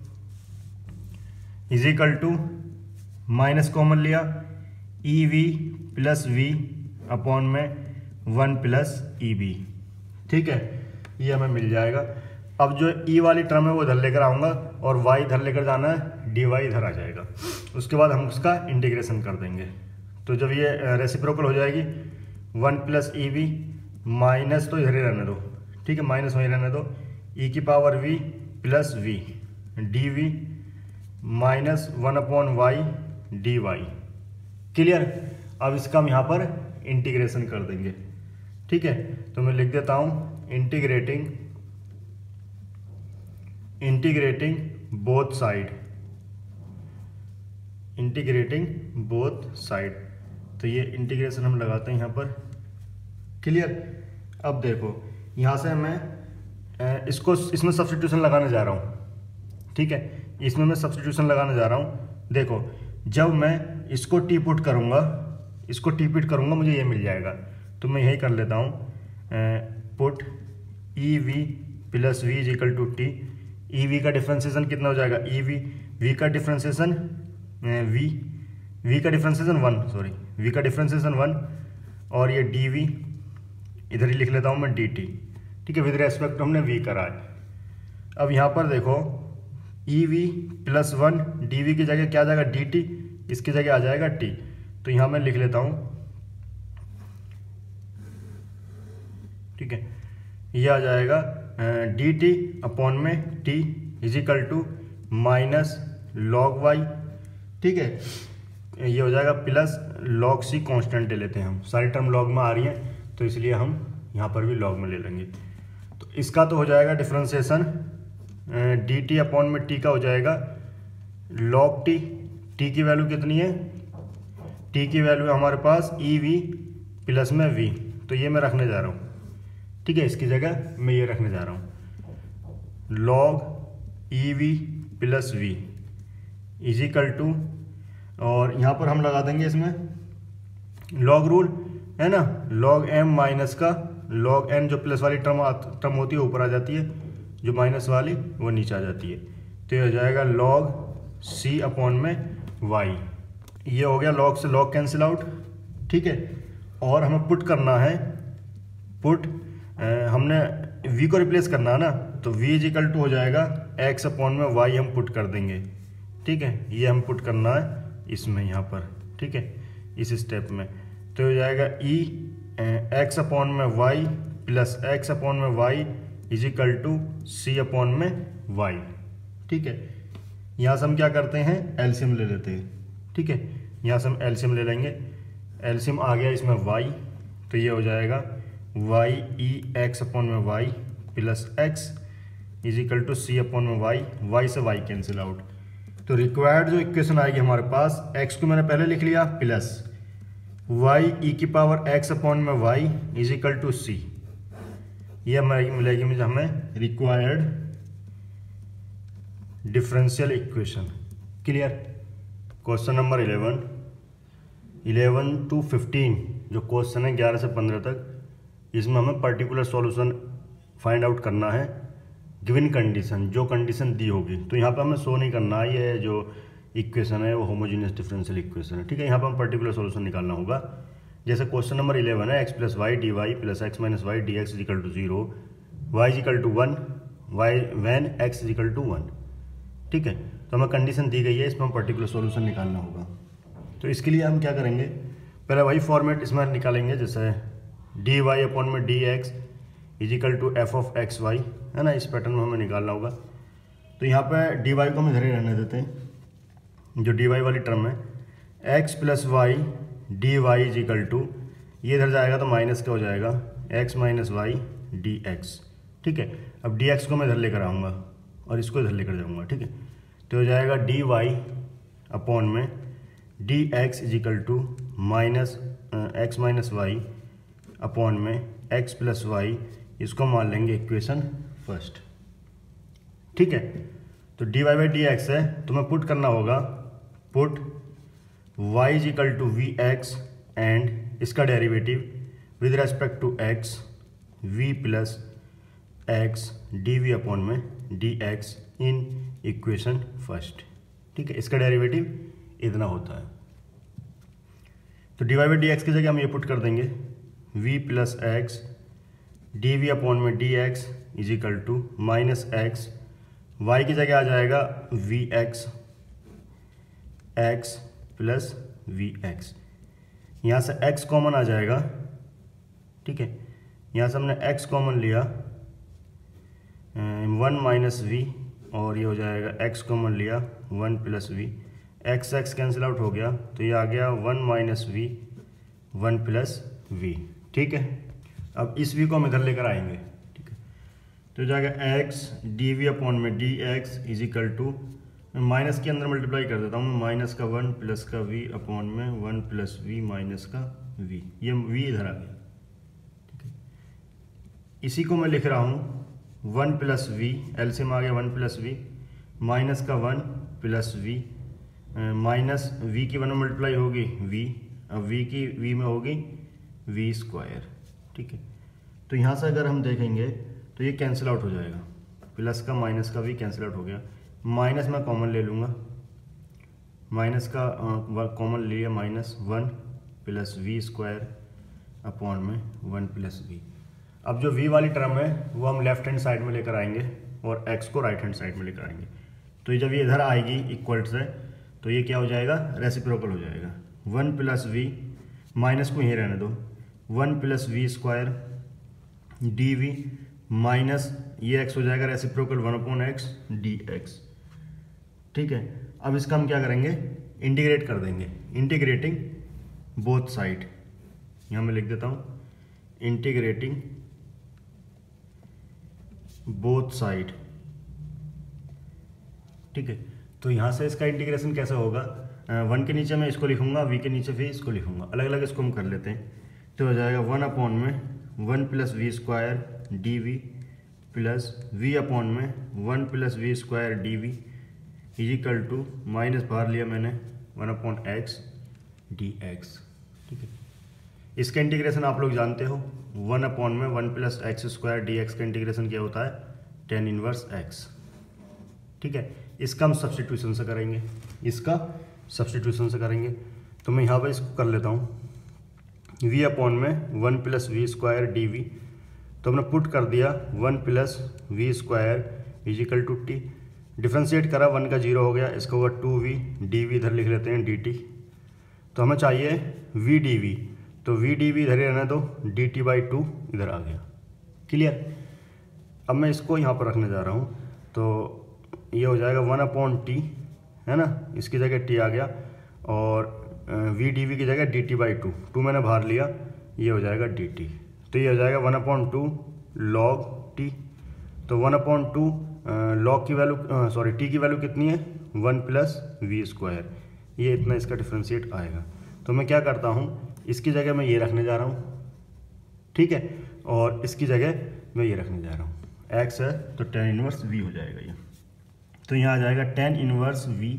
is equal to minus common लिया e v plus v upon में वन प्लस ई बी। ठीक है, ये हमें मिल जाएगा। अब जो ई वाली टर्म है वो इधर लेकर आऊँगा और वाई इधर लेकर जाना है, डी वाई इधर आ जाएगा। उसके बाद हम उसका इंटीग्रेशन कर देंगे, तो जब ये रेसिप्रोकल हो जाएगी one plus e v minus, तो इधर ही रहने दो। ठीक है, माइनस वहीं रहने दो, ई की power v plus v d v minus one upon y d y. Clear, अब इसका हम यहाँ पर इंटीग्रेशन कर देंगे। ठीक है, तो मैं लिख देता हूँ integrating integrating both side integrating both side तो ये इंटीग्रेशन हम लगाते हैं यहाँ पर। क्लियर, अब देखो यहाँ से मैं इसको इसमें सब्स्टिट्यूशन लगाने जा रहा हूँ। ठीक है, इसमें मैं सब्स्टिट्यूशन लगाने जा रहा हूँ। देखो जब मैं इसको टी पुट करूँगा, इसको टी पुट करूँगा, मुझे ये मिल जाएगा, तो मैं यही कर लेता हूँ put e v plus v is equal to t. E v का डिफ्रेंसिएशन कितना हो जाएगा, ई वी वी का डिफ्रेंसिएशन वी वी का डिफ्रेंसिएशन वन सॉरी वी का डिफ्रेंसिएशन वन, और ये डी वी इधर ही लिख लेता हूँ मैं डी टी। ठीक है, विद रेस्पेक्ट हमने वी करा है। अब यहाँ पर देखो e v plus one d v की जगह क्या आ जाएगा, डी टी, इसकी जगह आ जाएगा टी। तो यहाँ मैं लिख लेता हूँ, ठीक है, ये आ जाएगा डी टी अपॉन में t is equal to minus log y. ठीक है, ये हो जाएगा प्लस लॉग सी, कांस्टेंट ले लेते हैं हम, सारी टर्म लॉग में आ रही हैं तो इसलिए हम यहाँ पर भी लॉग में ले लेंगे। तो इसका तो हो जाएगा डिफ्रेंसिएशन डी टी अपॉन में टी का हो जाएगा लॉग टी। टी की वैल्यू कितनी है, टी की वैल्यू है हमारे पास ई वी प्लस में वी, तो ये मैं रखने जा रहा हूँ। ठीक है, इसकी जगह मैं ये रखने जा रहा हूँ log e v plus v is equal to, और यहाँ पर हम लगा देंगे इसमें लॉग रूल है ना, लॉग एम माइनस का लॉग एन, जो प्लस वाली टर्म टर्म होती है ऊपर आ जाती है, जो माइनस वाली वो नीचे आ जाती है। तो ये हो जाएगा लॉग सी अपॉन में वाई। ये हो गया लॉग से लॉग कैंसिल आउट। ठीक है, और हमें पुट करना है, पुट हमने v को रिप्लेस करना है ना, तो v इज इक्वल टू हो जाएगा x अपॉन में y हम पुट कर देंगे। ठीक है, ये हम पुट करना है इसमें यहाँ पर। ठीक है, इस स्टेप में तो हो जाएगा e x अपॉन में y प्लस x अपॉन में y is equal to c upon में y। ठीक है, यहाँ से हम क्या करते हैं, एलसीएम ले लेते हैं। ठीक है, यहाँ से हम एलसीएम ले लेंगे, एलसीएम आ गया इसमें y, तो ये हो जाएगा वाई ई एक्स अपॉन में y plus x is equal to c upon में वाई, वाई से वाई कैंसिल आउट। तो रिक्वायर्ड जो इक्वेशन आएगी हमारे पास, एक्स को मैंने पहले लिख लिया प्लस वाई ई की पावर एक्स अपॉन में y is equal to c, ये हमारी मिलेगी मुझे हमें required differential equation. Clear. Question number eleven eleven to fifteen जो क्वेश्चन है ग्यारह से पंद्रह तक, इसमें हमें पर्टिकुलर सॉल्यूशन फाइंड आउट करना है गिवन कंडीशन, जो कंडीशन दी होगी। तो यहाँ पे हमें शो नहीं करना है ये जो इक्वेशन है वो होमोजेनियस डिफरेंशियल इक्वेशन है, ठीक है। यहाँ पे हम पर्टिकुलर सॉल्यूशन निकालना होगा। जैसे क्वेश्चन नंबर इलेवन है x plus y d y plus x minus y d x is equal to zero, y is equal to one, y when x is equal to one, ठीक है। तो हमें कंडीशन दी गई है, इसमें हम पर्टिकुलर सॉल्यूशन निकालना होगा। तो इसके लिए हम क्या करेंगे, पहले वही फॉर्मेट इसमें निकालेंगे, जैसे डी वाई अपॉन में d x is equal to f of x y, है ना, इस पैटर्न में हमें निकालना होगा। तो यहाँ पे डी वाई को हम इधर ही रहने देते हैं, जो डी वाई वाली टर्म है x plus y d y is equal to, ये इधर जाएगा तो माइनस का हो जाएगा x minus y d x, ठीक है। अब डी एक्स को मैं इधर लेकर आऊँगा और इसको इधर लेकर जाऊँगा, ठीक है। तो हो जाएगा डी वाई अपॉन में d x is equal to minus x minus y upon में एक्स प्लस वाई, इसको मान लेंगे इक्वेशन फर्स्ट, ठीक है। तो d y by d x है, तो मैं पुट करना होगा, put y is equal to v x and इसका derivative with respect to x v plus x d v upon में d x in equation first, ठीक है। इसका डेरिवेटिव इतना होता है। तो d y by d x की जगह हम ये पुट कर देंगे v plus x d v upon में d x is equal to minus x, y की जगह आ जाएगा v x x plus v x, यहाँ से x कॉमन आ जाएगा, ठीक है। यहाँ से हमने x कॉमन लिया, वन माइनस वी, और ये हो जाएगा x कॉमन लिया one plus v, x x cancel out हो गया, तो ये आ गया one minus v one plus v, ठीक है। अब इस v को हम इधर लेकर आएंगे, ठीक है। तो जाएगा x डी वी अपॉन में d x is equal to, minus के अंदर मल्टीप्लाई कर देता हूँ मैं, माइनस का वन प्लस का v अपॉन में वन प्लस वी माइनस का v, ये v इधर आ गया, ठीक है। इसी को मैं लिख रहा हूँ वन प्लस वी, एलसीएम आ गया वन प्लस वी माइनस का one plus v, minus v की वन में मल्टीप्लाई होगी v, अब v की v में होगी v स्क्वायर, ठीक है। तो यहाँ से अगर हम देखेंगे तो ये कैंसिल आउट हो जाएगा, प्लस का माइनस का v कैंसिल आउट हो गया, माइनस मैं कॉमन ले लूँगा, माइनस का कॉमन लिया, minus one plus v square upon में वन प्लस वी। अब जो v वाली टर्म है वो हम लेफ्ट हैंड साइड में लेकर आएंगे और x को राइट हैंड साइड में लेकर आएंगे। तो जब ये इधर आएगी इक्वल से, तो ये क्या हो जाएगा, रेसिप्रोकल हो जाएगा, वन प्लस वी, माइनस को यहीं रहने दो, one plus v square d v minus ये x हो जाएगा reciprocal one upon x d x, ठीक है। अब इसका हम क्या करेंगे, इंटीग्रेट कर देंगे, इंटीग्रेटिंग बोथ साइड, यहाँ मैं लिख देता हूँ इंटीग्रेटिंग बोथ साइड, ठीक है। तो यहाँ से इसका इंटीग्रेशन कैसे होगा, वन के नीचे मैं इसको लिखूंगा, वी के नीचे फिर इसको लिखूंगा, अलग अलग इसको हम कर लेते हैं। तो हो जाएगा वन अपॉन में one plus v square d v plus v upon में one plus v square d v is equal to, minus बाहर लिया मैंने, one upon x d x, ठीक है। इसका इंटीग्रेशन आप लोग जानते हो, वन अपॉन में one plus x square d x का इंटीग्रेशन क्या होता है, टेन इनवर्स एक्स, ठीक है। इसका हम सब्सटीट्यूशन से करेंगे, इसका सब्सटीट्यूशन से करेंगे। तो मैं यहाँ पर इसको कर लेता हूँ, v अपॉन में one plus v square d v, तो हमने पुट कर दिया one plus v square is equal to t, differentiate करा, वन का जीरो हो गया, इसका होगा टू वी, डी वी इधर लिख लेते हैं डी टी। तो हमें चाहिए वी डी वी, तो वी डी वी इधर ही रहने दो, डी टी बाई टू इधर आ गया, क्लियर। अब मैं इसको यहाँ पर रखने जा रहा हूँ, तो ये हो जाएगा वन अपॉन टी, है ना, इसकी जगह टी आ गया, और वी डी वी की जगह d t by two, two मैंने बाहर लिया, ये हो जाएगा डी टी। तो ये हो जाएगा one upon two log t. तो वन अपॉन टू लॉग की वैल्यू सॉरी टी की वैल्यू कितनी है, वन प्लस वी स्क्वायर, ये इतना इसका डिफ्रेंशिएट आएगा। तो मैं क्या करता हूँ, इसकी जगह मैं ये रखने जा रहा हूँ, ठीक है, और इसकी जगह मैं ये रखने जा रहा हूँ, एक्स है तो टेन इनवर्स वी हो जाएगा ये। तो यहाँ आ जाएगा tan inverse v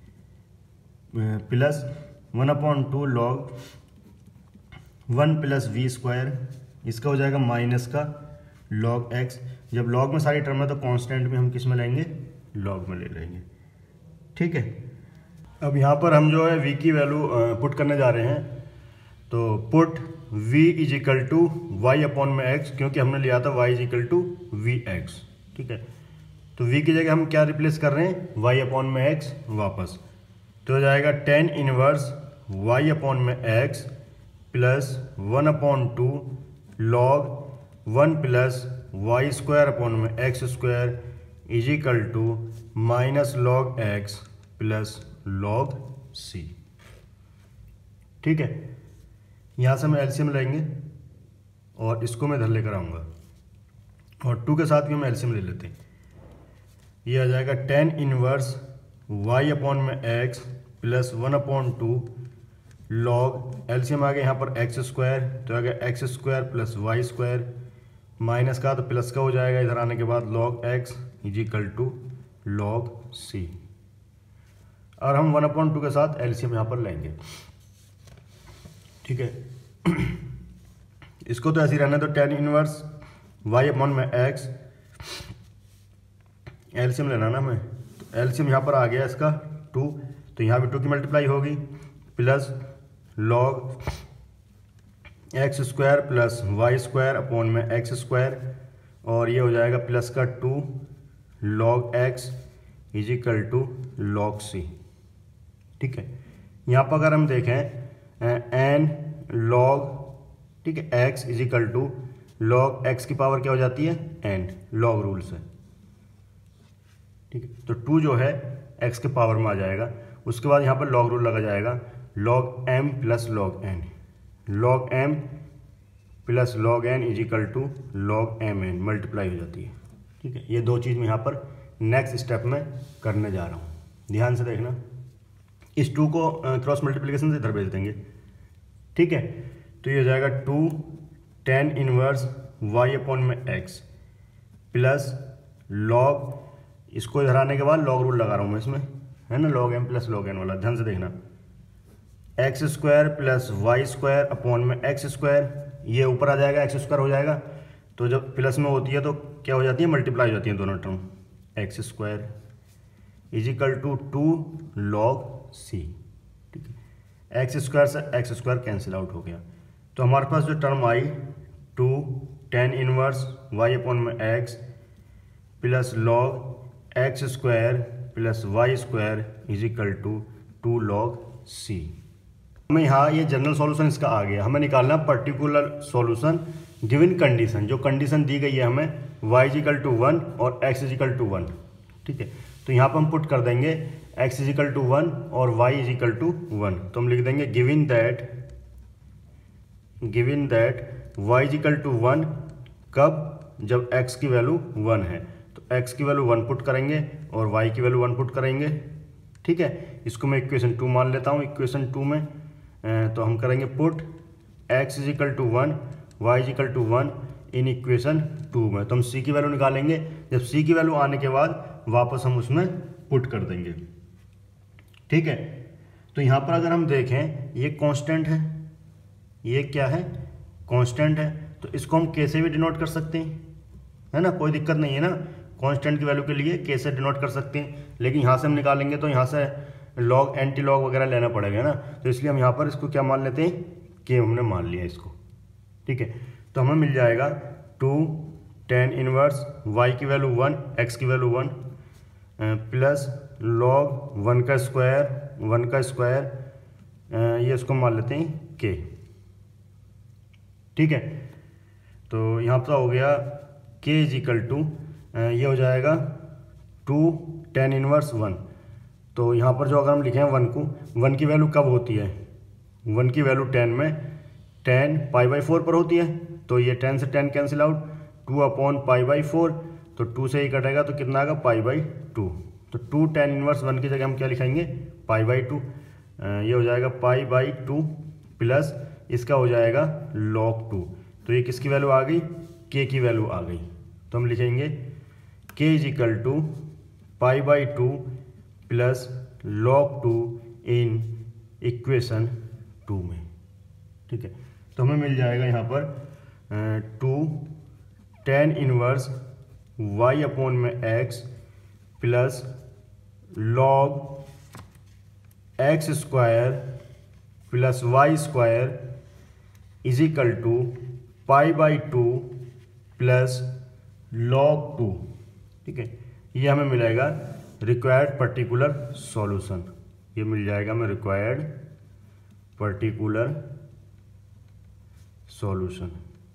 plus one upon two log one plus v square, इसका हो जाएगा माइनस का लॉग एक्स। जब लॉग में सारी टर्म है तो कांस्टेंट में हम किस में लेंगे, लॉग में ले लेंगे, ठीक है। अब यहाँ पर हम जो है v की वैल्यू पुट करने जा रहे हैं। तो put v is equal to y upon में x, क्योंकि हमने लिया था y is equal to v x, ठीक है। तो v की जगह हम क्या रिप्लेस कर रहे हैं, y अपॉन में x वापस। तो हो जाएगा टेन इनवर्स y अपॉन में x plus one upon two log one plus y square upon में x square is equal to minus log x plus log c, ठीक है। यहाँ से हम एलसीएम लेंगे और इसको मैं इधर लेकर आऊँगा और टू के साथ भी हम एलसीएम ले लेते हैं। ये आ जाएगा टेन इनवर्स वाई अपॉन में x plus one upon two log, LCM आ गया यहाँ पर एक्स स्क्वायर, तो आ गया x square plus y square, minus का तो प्लस का हो जाएगा इधर आने के बाद, log x is equal to log c. और हम वन अपॉइंट टू के साथ एलसीएम यहाँ पर लेंगे, ठीक है। इसको तो ऐसे ही रहना, तो टेन इनवर्स वाई अपॉन में एक्स, एलसीएम लेना ना हमें, तो एलसीएम यहाँ पर आ गया इसका टू, तो यहाँ भी टू की मल्टीप्लाई होगी, plus log x square plus y square upon में एक्स स्क्वायर, और ये हो जाएगा प्लस का two log x is equal to log c, ठीक है। यहाँ पर अगर हम देखें एन लॉग, ठीक है, x is equal to log x की पावर क्या हो जाती है, एन, लॉग रूल से, ठीक है। तो टू जो है एक्स के पावर में आ जाएगा, उसके बाद यहाँ पर लॉग रूल लगा जाएगा, log m plus log n, log m plus log n is equal to log m n, multiply हो जाती है, ठीक है। ये दो चीज़ मैं यहाँ पर नेक्स्ट स्टेप में करने जा रहा हूँ, ध्यान से देखना। इस टू को क्रॉस मल्टीप्लिकेशन से इधर भेज देंगे, ठीक है। तो ये हो जाएगा two tan inverse y upon में एक्स प्लस लॉग, इसको इधर आने के बाद लॉग रूल लगा रहा हूँ मैं इसमें, है ना, log m plus log n वाला, ध्यान से देखना, x square plus y square upon में एक्स स्क्वायर, ये ऊपर आ जाएगा एक्स स्क्वायर हो जाएगा, तो जब प्लस में होती है तो क्या हो जाती है, मल्टीप्लाई हो जाती है दोनों term, x square is equal to two log c, ठीक है। एक्स स्क्वायर से एक्स स्क्वायर कैंसिल आउट हो गया, तो हमारे पास जो टर्म आई two tan inverse y upon में x plus log x square plus y square is equal to two log c. हमें यहाँ ये जनरल सॉल्यूशन इसका आ गया, हमें निकालना पर्टिकुलर सॉल्यूशन गिवन कंडीशन, जो कंडीशन दी गई है हमें y इजिकल टू वन और x इजिकल टू वन, ठीक है। तो यहाँ पर हम पुट कर देंगे x इजिकल टू वन और y इजिकल टू वन, तो हम लिख देंगे given that given that y is equal to one, कब, जब x की वैल्यू वन है, तो x की वैल्यू वन पुट करेंगे और y की वैल्यू वन पुट करेंगे, ठीक है। इसको मैं इक्वेशन टू मान लेता हूँ, इक्वेशन टू में तो हम करेंगे put x is equal to one y is equal to one in equation two में, तो हम c की वैल्यू निकालेंगे, जब c की वैल्यू आने के बाद वापस हम उसमें पुट कर देंगे, ठीक है। तो यहाँ पर अगर हम देखें ये कांस्टेंट है, ये क्या है, कांस्टेंट है, तो इसको हम कैसे भी डिनोट कर सकते हैं, है ना, कोई दिक्कत नहीं है ना, कांस्टेंट की वैल्यू के लिए कैसे डिनोट कर सकते हैं, लेकिन यहाँ से हम निकालेंगे तो यहाँ से लॉग एंटी लॉग वगैरह लेना पड़ेगा ना, तो इसलिए हम यहाँ पर इसको क्या मान लेते हैं, कि हमने मान लिया इसको, ठीक है। तो हमें मिल जाएगा टू टेन इनवर्स वाई की वैल्यू वन, एक्स की value one plus log one का स्क्वायर वन का स्क्वायर, ये इसको मान लेते हैं के, ठीक है। तो यहाँ पर हो गया के इज इक्वल टू, ये हो जाएगा टू टेन इनवर्स वन, तो यहाँ पर जो अगर हम लिखें वन को, वन की वैल्यू कब होती है, वन की वैल्यू टेन में टेन पाई बाई फोर पर होती है, तो ये टेन से tan cancel out, two upon pi by four, तो टू से ही कटेगा तो कितना आएगा पाई बाई टू। तो टू टेन इनवर्स वन की जगह हम क्या लिखेंगे पाई बाई टू। ये हो जाएगा पाई बाई टू प्लस इसका हो जाएगा लॉग टू। तो ये किसकी वैल्यू आ गई, के की वैल्यू आ गई। तो हम लिखेंगे k is equal to pi by two plus log two in equation two में। ठीक है, तो हमें मिल जाएगा यहाँ पर two tan inverse y upon में x plus log x square plus y square is equal to pi by two plus log two. ठीक है, ये हमें मिलेगा रिक्वायर्ड पर्टिकुलर सॉल्यूशन। ये मिल जाएगा हमें रिक्वायर्ड पर्टिकुलर सॉल्यूशन।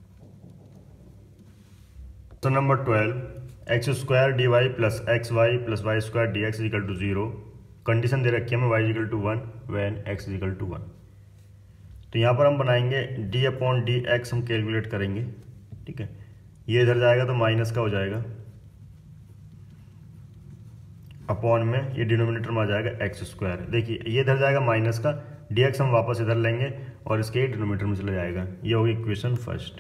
तो number twelve x square d y plus x y plus y square d x is equal to zero. Condition दे रखी है हमें y is equal to one when x is equal to one. तो यहाँ पर हम बनाएंगे डी अपॉन डी एक्स हम कैलकुलेट करेंगे। ठीक है, ये इधर जाएगा तो माइनस का हो जाएगा, अपॉन में ये डिनोमिनेटर में आ जाएगा एक्स स्क्वायर। देखिए ये इधर जाएगा माइनस का, डी एक्स हम वापस इधर लेंगे और इसके डिनोमिनेटर में चला जाएगा। ये होगी इक्वेशन फर्स्ट।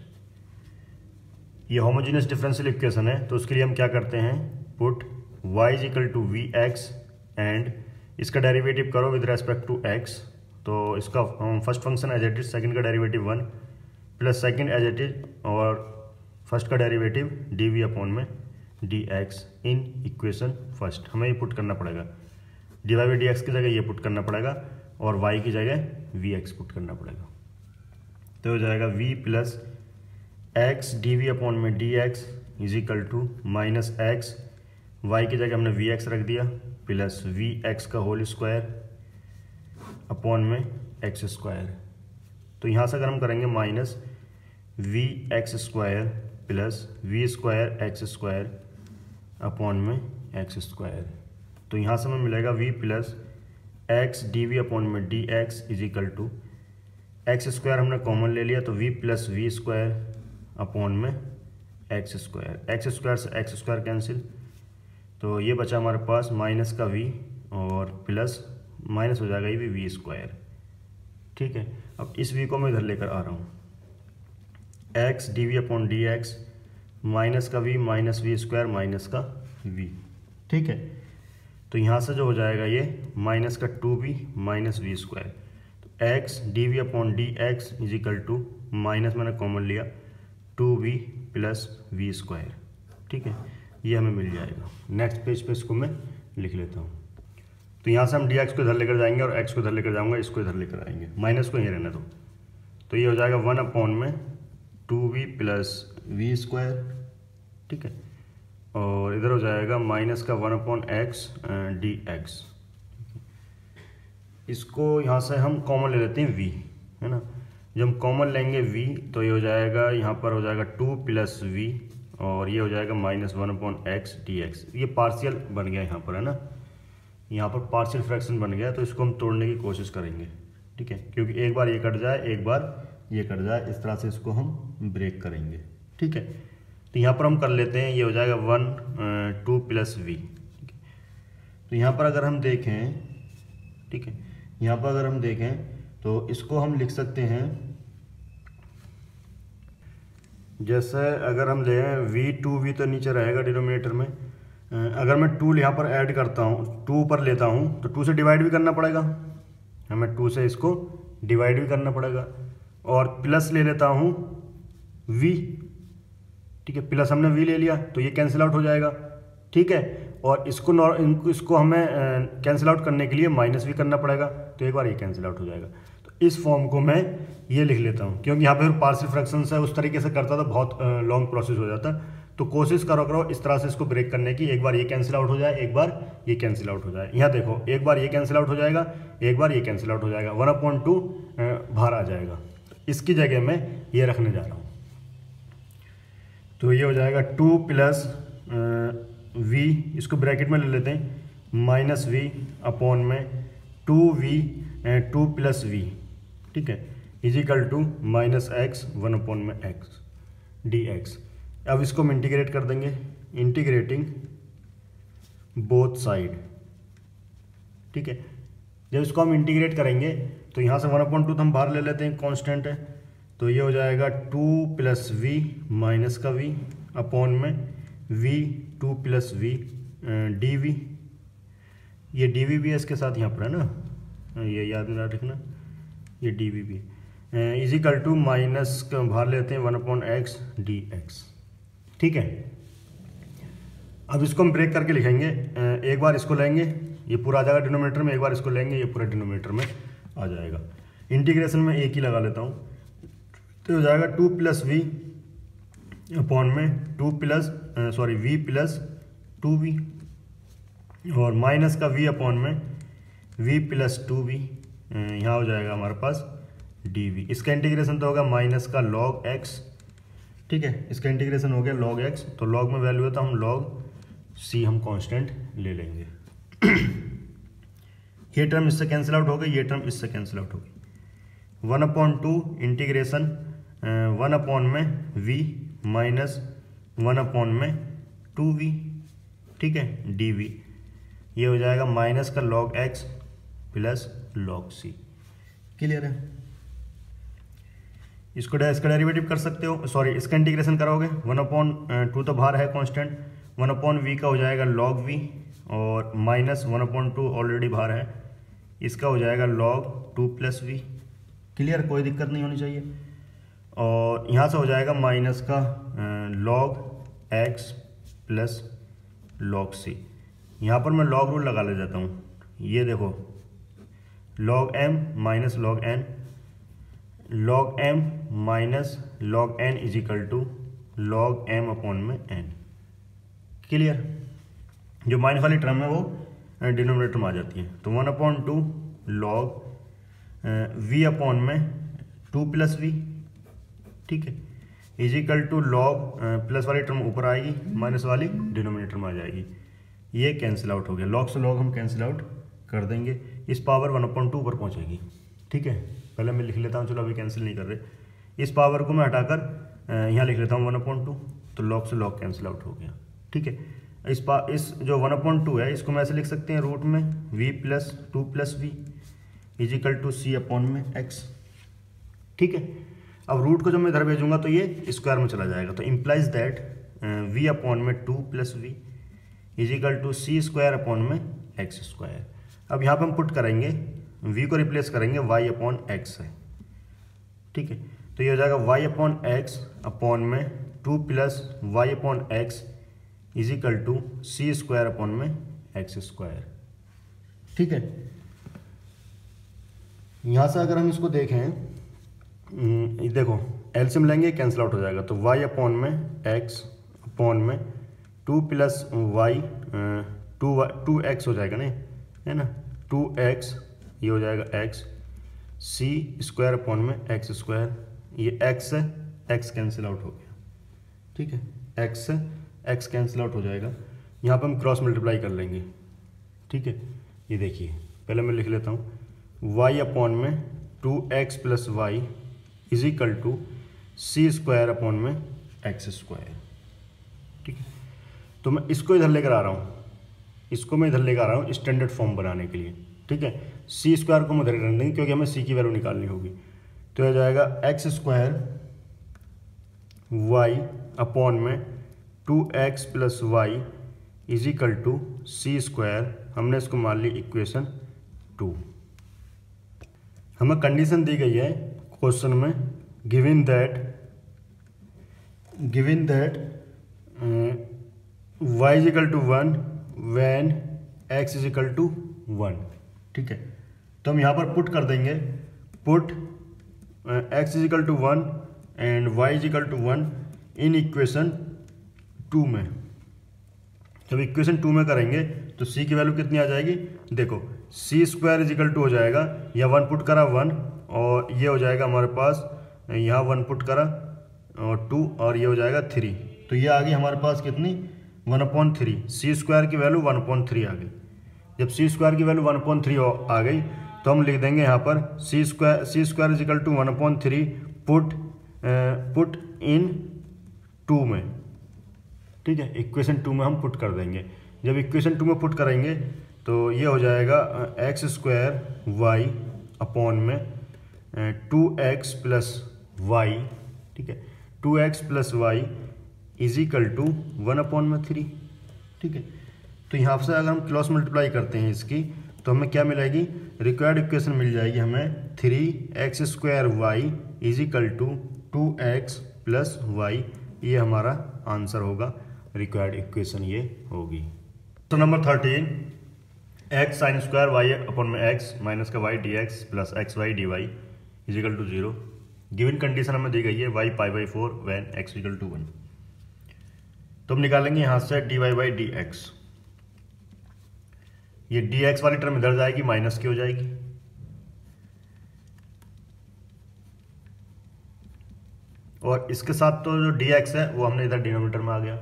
ये होमोजेनियस डिफरेंशियल इक्वेशन है, तो उसके लिए हम क्या करते हैं put y is equal to v x and इसका डेरिवेटिव करो विद रेस्पेक्ट टू x। तो इसका first function as it is, second का derivative one plus second as it is और फर्स्ट का डेरिवेटिव डी वी अपॉन में d x in equation first. हमें ये पुट करना पड़ेगा, d y by d x की जगह ये पुट करना पड़ेगा और y की जगह वी एक्स पुट करना पड़ेगा। तो हो जाएगा v plus x d v upon में d x is equal to minus x, y की जगह हमने वी एक्स रख दिया प्लस वी एक्स का होल स्क्वायर अपॉन में एक्स स्क्वायर। तो यहाँ से अगर हम करेंगे minus v x square plus v square x square upon में एक्स स्क्वायर। तो यहाँ से हमें मिलेगा v plus x d v upon में d x is equal to x square हमने कॉमन ले लिया, तो v plus v square upon में एक्स स्क्वायर। एक्स स्क्वायर से एक्स स्क्वायर कैंसिल, तो ये बचा हमारे पास माइनस का v और प्लस माइनस हो जाएगा ये भी वी स्क्वायर। ठीक है, अब इस v को मैं इधर लेकर आ रहा हूँ, x d v upon d x minus का v minus v square minus का v। ठीक है, तो यहाँ से जो हो जाएगा ये माइनस का two v minus v square. तो x d v upon d x is equal to minus मैंने कॉमन लिया two v plus v square. ठीक है, ये हमें मिल जाएगा। नेक्स्ट पेज पे इसको मैं लिख लेता हूँ। तो यहाँ से हम डी एक्स को इधर लेकर जाएंगे और एक्स को इधर लेकर जाऊँगा, इसको इधर लेकर आएंगे, माइनस को यहीं रहने दो। तो ये हो जाएगा वन अपॉन में two v plus v square. ठीक है, और इधर हो जाएगा माइनस का one upon x d x. इसको यहाँ से हम कॉमन ले लेते हैं v, है ना। जब हम कॉमन लेंगे v तो ये हो जाएगा, यहाँ पर हो जाएगा टू प्लस वी और ये हो जाएगा minus one upon x d x. ये पार्शियल बन गया यहाँ पर, है ना, यहाँ पर पार्शियल फ्रैक्शन बन गया। तो इसको हम तोड़ने की कोशिश करेंगे। ठीक है, क्योंकि एक बार ये कट जाए एक बार ये कट जाए, इस तरह से इसको हम ब्रेक करेंगे। ठीक है, तो यहाँ पर हम कर लेते हैं, ये हो जाएगा वन टू प्लस वी। ठीक है, तो यहाँ पर अगर हम देखें, ठीक है, यहाँ पर अगर हम देखें तो इसको हम लिख सकते हैं जैसे अगर हम लें वी टू वी तो नीचे रहेगा डिनोमिनेटर में। अगर मैं टू यहाँ पर ऐड करता हूँ, टू पर लेता हूँ तो टू से डिवाइड भी करना पड़ेगा, हमें टू से इसको डिवाइड भी करना पड़ेगा। और प्लस ले लेता हूँ v। ठीक है, प्लस हमने v ले लिया तो ये कैंसिल आउट हो जाएगा। ठीक है, और इसको नॉर इसको हमें कैंसिल आउट करने के लिए माइनस भी करना पड़ेगा, तो एक बार ये कैंसिल आउट हो जाएगा। तो इस फॉर्म को मैं ये लिख लेता हूँ, क्योंकि यहाँ पे पार्शियल फ्रैक्शंस है, उस तरीके से करता तो बहुत लॉन्ग प्रोसेस हो जाता। तो कोशिश करो करो इस तरह से इसको ब्रेक करने की, एक बार ये कैंसिल आउट हो जाए एक बार ये कैंसिल आउट हो जाए। यहाँ देखो, एक बार ये कैंसिल आउट हो जाएगा एक बार ये कैंसिल आउट हो जाएगा, वन अपॉइंट टू बाहर आ जाएगा। इसकी जगह मैं ये रखने जा रहा हूँ, तो ये हो जाएगा टू प्लस वी, इसको ब्रैकेट में ले लेते हैं, माइनस वी अपॉन में two v two plus v. ठीक है, is equal to minus x one upon में एक्स डी एक्स। अब इसको हम इंटीग्रेट कर देंगे, इंटीग्रेटिंग बोथ साइड। ठीक है, जब इसको हम इंटीग्रेट करेंगे तो यहाँ से वन अपॉइंट टू तो हम बाहर ले लेते हैं, कांस्टेंट है, तो ये हो जाएगा टू प्लस वी माइनस का वी अपॉन में v two plus v d v. ये डी वी भी है इसके साथ यहाँ पर है ना, ये याद में रखना, ये डी वी भी है, इज इक्वल टू माइनस का बाहर लेते हैं one upon x d x. ठीक है, अब इसको हम ब्रेक करके लिखेंगे, एक बार इसको लेंगे ये पूरा आ जाएगा डिनोमिनेटर में, एक बार इसको लेंगे ये पूरा डिनोमिनेटर में आ जाएगा। इंटीग्रेशन में एक ही लगा लेता हूँ, तो हो जाएगा टू प्लस वी अपॉन में two plus sorry v plus two v और माइनस का v अपॉन में v प्लस टू वी, यहाँ हो जाएगा हमारे पास dv। इसका इंटीग्रेशन तो होगा माइनस का log x। ठीक है, इसका इंटीग्रेशन हो गया log x, तो log में वैल्यू है तो हम log c हम कांस्टेंट ले लेंगे। ये टर्म इससे कैंसिल आउट हो गई, ये टर्म इससे कैंसिल आउट हो गई। One upon two integration one upon में v माइनस वन अपॉन में टू वी। ठीक है, dv ये हो जाएगा माइनस का log x plus log c। Clear है, इसको इसका डेरिवेटिव कर सकते हो, सॉरी इसका इंटीग्रेशन करोगे वन अपॉन टू तो बाहर है कांस्टेंट, वन अपॉन वी का हो जाएगा log v और minus one upon two already बाहर है, इसका हो जाएगा log two plus v. Clear, कोई दिक्कत नहीं होनी चाहिए। और यहाँ से हो जाएगा माइनस का log x plus log c। यहाँ पर मैं log रूल लगा ले जाता हूँ, ये देखो log m minus log n, log m minus log n is equal to log m upon में n। क्लियर, जो माइनस वाली टर्म है वो डिनोमिनेटर में आ जाती है, तो one upon two log v upon में टू प्लस वी। ठीक है, is equal to log plus वाली टर्म ऊपर आएगी, माइनस वाली डिनोमिनेटर में आ जाएगी, ये कैंसिल आउट हो गया, लॉग से लॉग हम कैंसिल आउट कर देंगे, इस पावर वन अपॉइंट टू ऊपर पहुंचेगी। ठीक है, पहले मैं लिख लेता हूँ, चलो अभी कैंसिल नहीं कर रहे, इस पावर को मैं हटाकर यहाँ लिख लेता हूँ वन अपॉइंट टू, तो लॉग से लॉग कैंसिल आउट हो गया। ठीक है, इस पा इस जो वन अपॉइंट टू है इसको मैं ऐसे लिख सकते हैं रूट में v plus two plus v is equal to c upon में x। ठीक है, अब रूट को जब मैं इधर भेजूंगा तो ये स्क्वायर में चला जाएगा, तो इम्प्लाइज दैट v अपॉन में two plus v is equal to c square upon में एक्स स्क्वायर। अब यहाँ पर हम पुट करेंगे v को रिप्लेस करेंगे y अपॉन एक्स है। ठीक है, तो ये हो जाएगा y अपॉन एक्स अपॉन में two plus y upon x is equal to c square upon में एक्स स्क्वायर। ठीक है, यहाँ से अगर हम इसको देखें, देखो एलसीएम लेंगे कैंसिल आउट हो जाएगा, तो y अपॉन में x अपॉन में two plus y two two x हो जाएगा नहीं है ना, टू एक्स ये हो जाएगा x, सी स्क्वायर अपॉन में एक्स स्क्वायर, ये x है, x कैंसिल आउट हो गया। ठीक है, x से x कैंसिल आउट हो जाएगा, यहाँ पर हम क्रॉस मल्टीप्लाई कर लेंगे। ठीक है, ये देखिए पहले मैं लिख लेता हूँ y अपॉन में two x plus y is equal to c square upon में एक्स स्क्वायर। ठीक है, तो मैं इसको इधर लेकर आ रहा हूँ, इसको मैं इधर लेकर आ रहा हूँ स्टैंडर्ड फॉर्म बनाने के लिए। ठीक है, सी स्क्वायर को हम उधर रख देंगे क्योंकि हमें सी की वैल्यू निकालनी होगी, तो हो जाएगा एक्स स्क्वायर वाई अपॉन में two x plus y is equal to c square, हमने इसको मान ली इक्वेशन टू। हमें कंडीशन दी गई है क्वेश्चन में, given that given that y is equal to one when x is equal to one. ठीक है, तो हम यहाँ पर पुट कर देंगे, put x is equal to one and y is equal to one in equation two में। जब इक्वेशन टू में करेंगे तो सी की वैल्यू कितनी आ जाएगी, देखो c square is equal to हो जाएगा, या वन पुट करा वन और ये हो जाएगा हमारे पास, यहाँ वन पुट करा और टू और ये हो जाएगा थ्री, तो ये आ गई हमारे पास कितनी one upon three, c square की वैल्यू वन अपॉइंट थ्री आ गई। जब सी स्क्वायर की वैल्यू वन अपॉइंट थ्री आ गई तो हम लिख देंगे यहाँ पर c square c square is equal to one upon three put put in two में, ठीक है, इक्वेशन टू में हम पुट कर देंगे। जब इक्वेशन टू में पुट करेंगे तो ये हो जाएगा एक्स स्क्वायर वाई अपॉन में टू एक्स प्लस वाई, ठीक है, two x plus y is equal to one upon में थ्री, ठीक है। तो यहाँ से अगर हम क्रॉस मल्टीप्लाई करते हैं इसकी तो हमें क्या मिलेगी, रिक्वायर्ड इक्वेशन मिल जाएगी हमें three x square y is equal to two x plus y. ये हमारा आंसर होगा, रिक्वायर्ड इक्वेशन ये होगी। तो number thirteen, x sign square y upon में एक्स माइनस का y d x plus x y d y is equal to zero. Given condition हमें दी गई है y pi by four when x equal to one. तो हम निकालेंगे यहाँ से d y by d x. ये डी एक्स वाली टर्म इधर जाएगी, माइनस की हो जाएगी, और इसके साथ तो जो डी एक्स है वो हमने इधर डिनोमिनेटर में आ गया,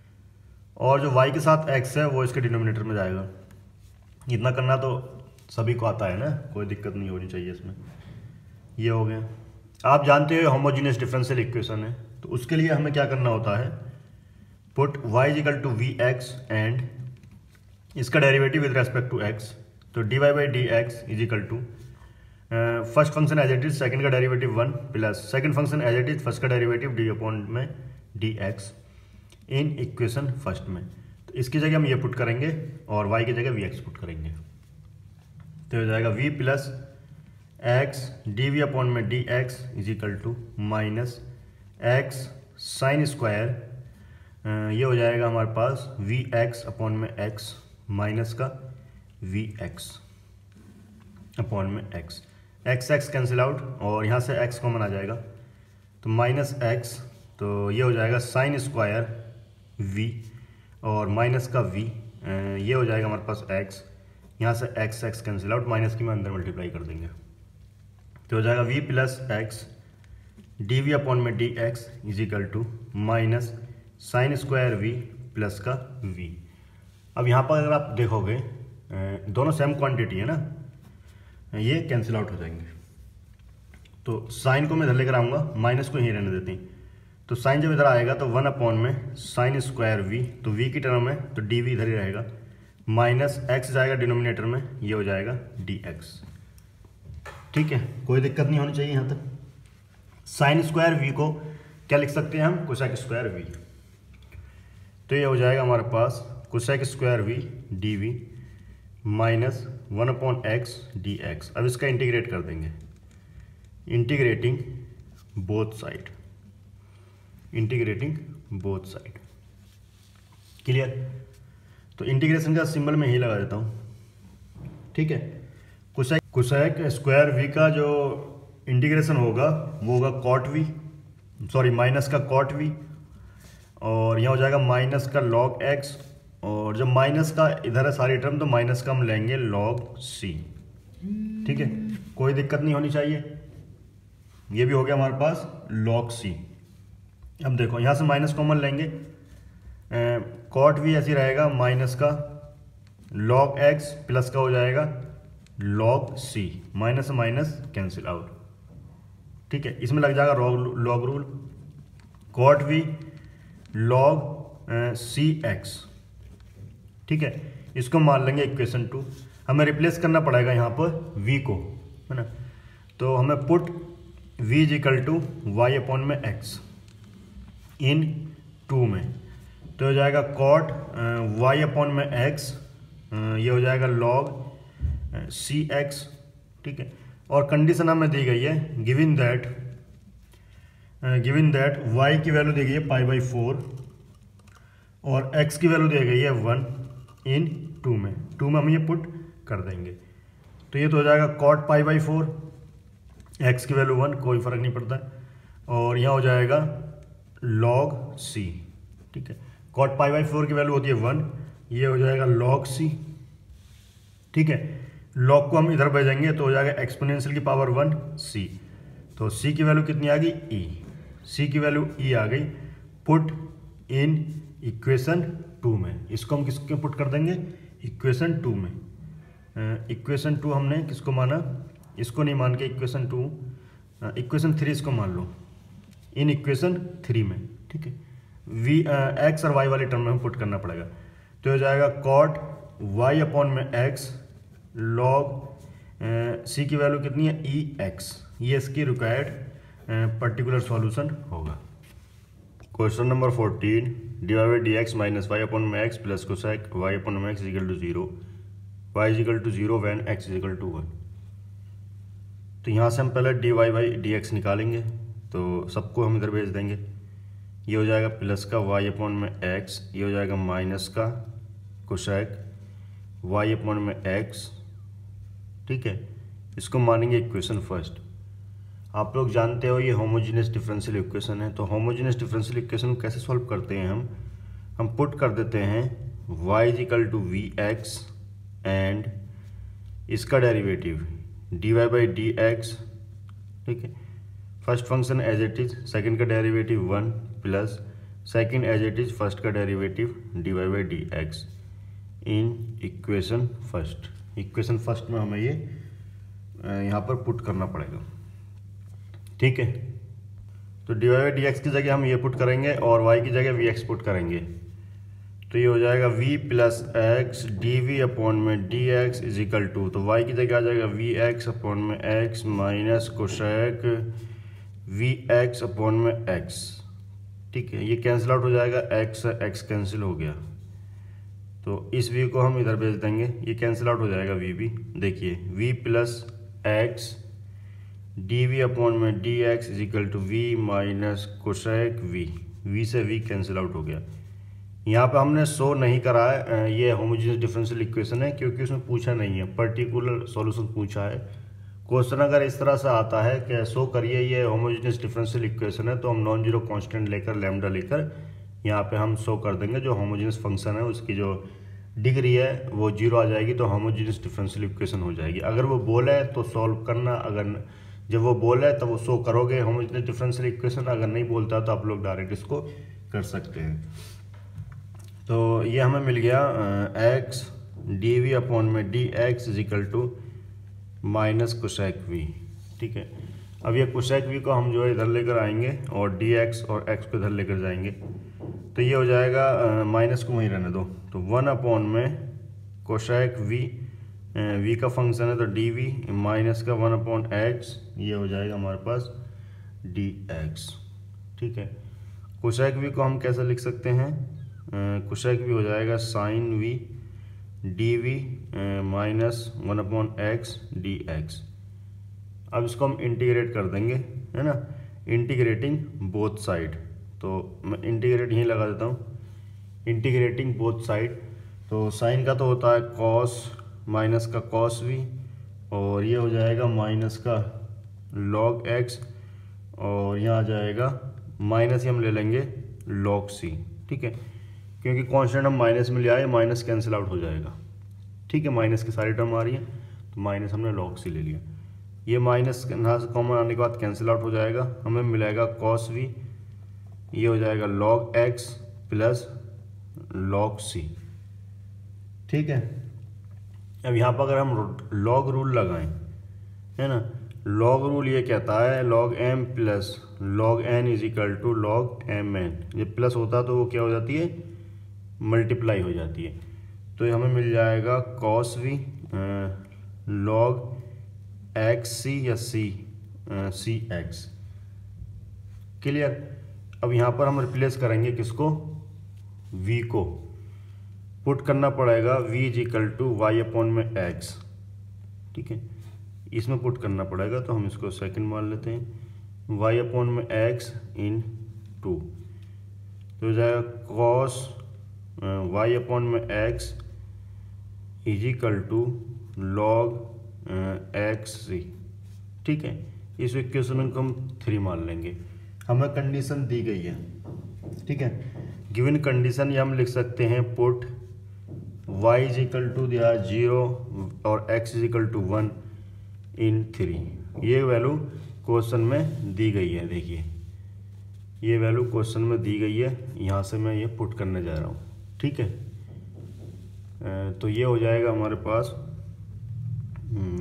और जो y के साथ x है वो इसके डिनोमिनेटर में जाएगा। इतना करना तो सभी को आता है ना, कोई दिक्कत नहीं होनी चाहिए इसमें। ये हो गया। आप जानते हो होमोजीनियस डिफरेंशियल इक्वेशन है, तो उसके लिए हमें क्या करना होता है, put y is equal to v x and इसका derivative with respect to x। तो d y by d x is equal to first function as it is, second का derivative one plus second function as it is, first का derivative d upon में d x in equation first में। तो इसकी जगह हम ये put करेंगे और y की जगह वी एक्स पुट करेंगे, तो हो जाएगा v plus x d v upon में d x is equal to minus x sign square, ये हो जाएगा हमारे पास वी एक्स अपॉन में एक्स माइनस का वी एक्स अपॉन में x. X x cancel out और यहाँ से x कॉमन आ जाएगा, तो माइनस एक्स, तो ये हो जाएगा साइन स्क्वायर v और माइनस का v, ये हो जाएगा हमारे पास x, यहाँ से x x cancel out, minus की में अंदर मल्टीप्लाई कर देंगे, तो हो जाएगा v plus x d v upon में d x is equal to minus sine square v plus का v। अब यहाँ पर अगर आप देखोगे दोनों सेम क्वांटिटी है ना, ये कैंसिल आउट हो जाएंगे। तो साइन को मैं इधर लेकर आऊँगा, माइनस को यहीं रहने देते हैं, तो साइन जब इधर आएगा तो वन अपॉन में साइन स्क्वायर वी, तो वी की टर्म है तो डी वी इधर ही रहेगा, माइनस एक्स जाएगा डिनोमिनेटर में, ये हो जाएगा डी एक्स, ठीक है, कोई दिक्कत नहीं होनी चाहिए यहाँ तक। साइन स्क्वायर वी को क्या लिख सकते हैं हम, कोसेक स्क्वायर वी, तो ये हो जाएगा हमारे पास cosec square v d v minus one upon x d x. अब इसका इंटीग्रेट कर देंगे, integrating both side, integrating both side, clear. तो इंटीग्रेशन का सिंबल मैं यही लगा देता हूँ, ठीक है। कोसेक कोसेक स्क्वायर वी का जो इंटीग्रेशन होगा वो होगा कॉट वी, सॉरी माइनस का कॉट वी, और यहाँ हो जाएगा माइनस का लॉग एक्स, और जब माइनस का इधर है सारी टर्म तो माइनस का हम लेंगे लॉग सी, ठीक है, कोई दिक्कत नहीं होनी चाहिए। ये भी हो गया हमारे पास लॉग सी। अब देखो यहाँ से माइनस कॉमन लेंगे, कॉट भी ऐसी रहेगा, माइनस का लॉग एक्स प्लस का हो जाएगा log c, minus minus cancel out, ठीक है। इसमें लग जाएगा लॉग रूल, कॉट भी लॉग सी एक्स, ठीक है। इसको मान लेंगे इक्वेशन टू। हमें रिप्लेस करना पड़ेगा यहाँ पर v को, है ना, तो हमें put v is equal to y upon में x इन टू में, तो हो जाएगा कॉट y अपॉन में x, ये हो जाएगा log सी एक्स, ठीक है। और कंडीशन हमें दी गई है given that given that y की वैल्यू दी गई है पाई बाई फोर और x की वैल्यू दी गई है वन इन टू में, टू में हम ये पुट कर देंगे, तो ये तो हो जाएगा cot pi by four, x की वैल्यू वन, कोई फर्क नहीं पड़ता है, और यहाँ हो जाएगा लॉग सी, ठीक है। कॉट पाई बाई फोर की वैल्यू होती है वन, ये हो जाएगा लॉग सी, ठीक है। लॉग को हम इधर भेजेंगे तो हो जाएगा एक्सपोनेंशियल की पावर वन सी, तो सी की वैल्यू कितनी आ गई ई, सी की वैल्यू ई आ गई, पुट इन इक्वेशन टू में। इसको हम किसके पुट कर देंगे, इक्वेशन टू में, इक्वेशन टू हमने किसको माना, इसको नहीं मान के इक्वेशन टू इक्वेशन थ्री इसको मान लो इन इक्वेशन थ्री में, ठीक है। वी एक्स और वाई वाले टर्म में हम पुट करना पड़ेगा, तो हो जाएगा कॉट वाई अपॉन में एक्स लॉग सी की वैल्यू कितनी है ई एक्स, ये इसकी रिक्वायर्ड पर्टिकुलर सॉल्यूशन होगा। Question number fourteen, d y by d x minus y upon में x plus cosec y upon में x is equal to zero, y is equal to zero when x is equal to one. तो यहाँ से हम पहले d y by d x निकालेंगे, तो सबको हम इधर भेज देंगे। ये हो जाएगा प्लस का वाई अपॉन में एक्स, ये हो जाएगा माइनस का कोसेक वाई अपॉन में एक्स, ठीक है। इसको मानेंगे इक्वेशन फर्स्ट। आप लोग जानते हो ये होमोजेनियस डिफरेंशियल इक्वेशन है, तो होमोजेनियस डिफरेंशियल इक्वेशन को कैसे सॉल्व करते हैं हम हम पुट कर देते हैं y is equal to v x and इसका derivative d y by d x, ठीक है। First function as it is, second का derivative one plus second as it is first का derivative d y by d x in equation first. Equation first में हमें ये यहाँ पर put करना पड़ेगा, ठीक है। तो d y by d x की जगह हम ये पुट करेंगे और y की जगह वी एक्स पुट करेंगे, तो ये हो जाएगा v plus x d v upon में d x is equal to, तो y की जगह आ जाएगा वी एक्स अपॉन में x minus cosec v x upon में x, ठीक है। ये कैंसिल आउट हो जाएगा, x x कैंसिल हो गया, तो इस v को हम इधर भेज देंगे, ये कैंसिल आउट हो जाएगा v भी। देखिए v plus x d v upon में d x is equal to v minus cosec v, v से वी कैंसिल आउट हो गया। यहाँ पे हमने शो नहीं करा है ये होमोजेनियस डिफरेंशियल इक्वेशन है, क्योंकि उसमें पूछा नहीं है, पर्टिकुलर सॉल्यूशन पूछा है। क्वेश्चन अगर इस तरह से आता है कि शो करिए ये होमोजेनियस डिफरेंशियल इक्वेशन है, तो हम नॉन जीरो कांस्टेंट लेकर लैम्डा लेकर यहाँ पे हम शो कर देंगे जो होमोजेनियस फंक्शन है उसकी जो डिग्री है वो जीरो आ जाएगी, तो होमोजेनियस डिफरेंशियल इक्वेशन हो जाएगी। अगर वो बोले तो सॉल्व करना, अगर जब वो बोले तब वो शो करोगे होमोजेनियस डिफरेंशियल इक्वेशन, अगर नहीं बोलता तो आप लोग डायरेक्ट इसको कर सकते हैं। तो ये हमें मिल गया एक्स डी वी अपॉन में d x is equal to minus cosec v, ठीक है। अब ये कोसेक वी को हम जो है इधर लेकर आएंगे और डी एक्स और एक्स को इधर लेकर जाएंगे, तो ये हो जाएगा माइनस को वहीं रहने दो, तो वन अपॉन में कोसेक वी, वी का फंक्शन है तो डी वी माइनस का वन अपॉन एक्स, ये हो जाएगा हमारे पास डी एक्स, ठीक है। कोसेक वी को हम कैसे लिख सकते हैं, कोसेक वी हो जाएगा sine v d v minus one upon x d x. अब इसको हम इंटीग्रेट कर देंगे, है ना, इंटीग्रेटिंग बोथ साइड, तो मैं इंटीग्रेट यहीं लगा देता हूँ, इंटीग्रेटिंग बोथ साइड। तो साइन का तो होता है कॉस माइनस का कॉस वी, और ये हो जाएगा माइनस का लॉग एक्स, और यहाँ आ जाएगा माइनस ही हम ले लेंगे लॉग सी, ठीक है, क्योंकि कांस्टेंट हम माइनस में ले आए, माइनस कैंसिल आउट हो जाएगा, ठीक है। माइनस की सारी टर्म आ रही है तो माइनस हमने लॉग सी ले लिया, ये माइनस यहाँ से कॉमन आने के बाद कैंसिल आउट हो जाएगा, हमें मिलेगा कॉस वी, ये हो जाएगा log x plus log c, ठीक है। अब यहाँ पर अगर हम लॉग रूल लगाएं, है ना, लॉग रूल ये कहता है log m plus log n is equal to log m n, ये प्लस होता है तो वो क्या हो जाती है, मल्टीप्लाई हो जाती है, तो ये हमें मिल जाएगा cos v log x c या सी सी एक्स, क्लियर। अब यहाँ पर हम रिप्लेस करेंगे किसको, v को, पुट करना पड़ेगा v is equal to y upon में x, ठीक है, इसमें पुट करना पड़ेगा, तो हम इसको सेकंड मान लेते हैं, y अपॉन में x इन टू, तो हो जाएगा कॉस वाई अपॉन में x is equal to log x c, ठीक है। इस इक्वेशन को हम थ्री मान लेंगे, हमें कंडीशन दी गई है, ठीक है। गिवन कंडीशन ये हम लिख सकते हैं put y is equal to दिया जीरो और x is equal to one in three, ये वैल्यू क्वेश्चन में दी गई है, देखिए ये वैल्यू क्वेश्चन में दी गई है, यहाँ से मैं ये पुट करने जा रहा हूँ, ठीक है। तो ये हो जाएगा हमारे पास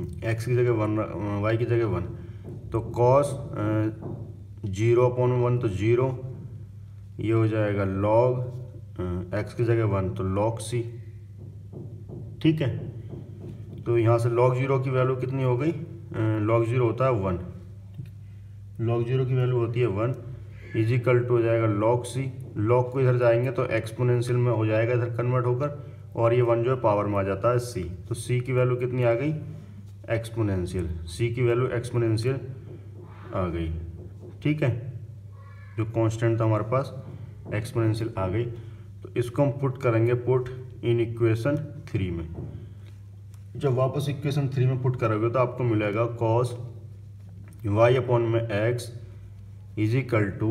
एक्स की जगह वन, वाई की जगह वन, तो कॉस जीरो अपॉन वन तो जीरो, ये हो जाएगा लॉग एक्स की जगह वन तो लॉग सी। ठीक है, तो यहाँ से लॉग जीरो की वैल्यू कितनी हो गई, लॉग जीरो होता है वन, लॉग जीरो की वैल्यू होती है वन, इजिकल टू हो जाएगा लॉग सी। लॉग को इधर जाएंगे तो एक्सपोनेंशियल में हो जाएगा इधर कन्वर्ट होकर, और ये वन जो है पावर में आ जाता है सी। तो सी की वैल्यू कितनी आ गई, एक्सपोनेंशियल, सी की वैल्यू एक्सपोनेंशियल आ गई। ठीक है, जो कांस्टेंट था हमारे पास एक्सपोनेंशियल आ गई। तो इसको हम पुट करेंगे, पुट इन इक्वेशन थ्री में। जब वापस इक्वेशन थ्री में पुट करोगे तो आपको मिलेगा कॉस वाई अपॉन में x is equal to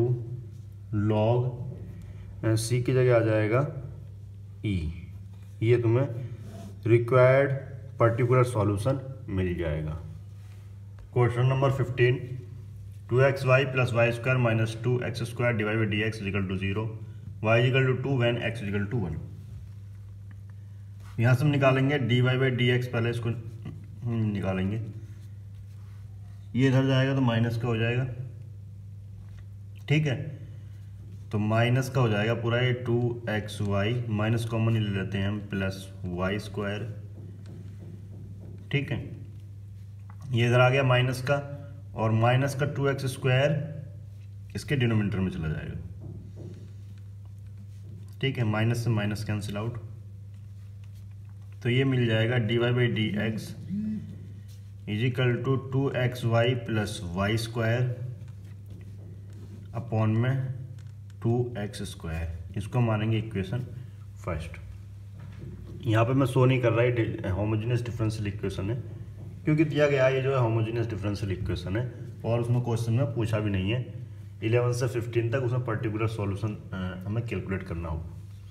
log c की जगह आ जाएगा ई। ये तुम्हें रिक्वायर्ड पर्टिकुलर सॉल्यूशन मिल जाएगा। Question number fifteen, two x y plus y square minus two x square divide by d x is equal to zero, y is equal to two when x is equal to one. यहाँ से हम निकालेंगे d y by d x, पहले इसको निकालेंगे, ये इधर जाएगा तो माइनस का हो जाएगा। ठीक है, तो माइनस का हो जाएगा पूरा ये two x y, minus common ही ले लेते हैं हम, प्लस वाई स्क्वायर। ठीक है, ये इधर आ गया माइनस का, और माइनस का टू एक्स स्क्वायर इसके डिनोमिनेटर में चला जाएगा। ठीक है, माइनस से माइनस कैंसिल आउट, तो ये मिल जाएगा d y by d x is equal to two x y plus y square upon में टू एक्स स्क्वायर। इसको मानेंगे इक्वेशन फर्स्ट। यहाँ पे मैं शो नहीं कर रहा है होमोजेनियस डिफरेंशियल इक्वेशन है, क्योंकि दिया गया ये जो है होमोजेनियस डिफरेंशियल इक्वेशन है, और उसमें क्वेश्चन में पूछा भी नहीं है। इलेवन से फिफ्टीन तक उसमें पर्टिकुलर सॉल्यूशन हमें कैलकुलेट करना होगा।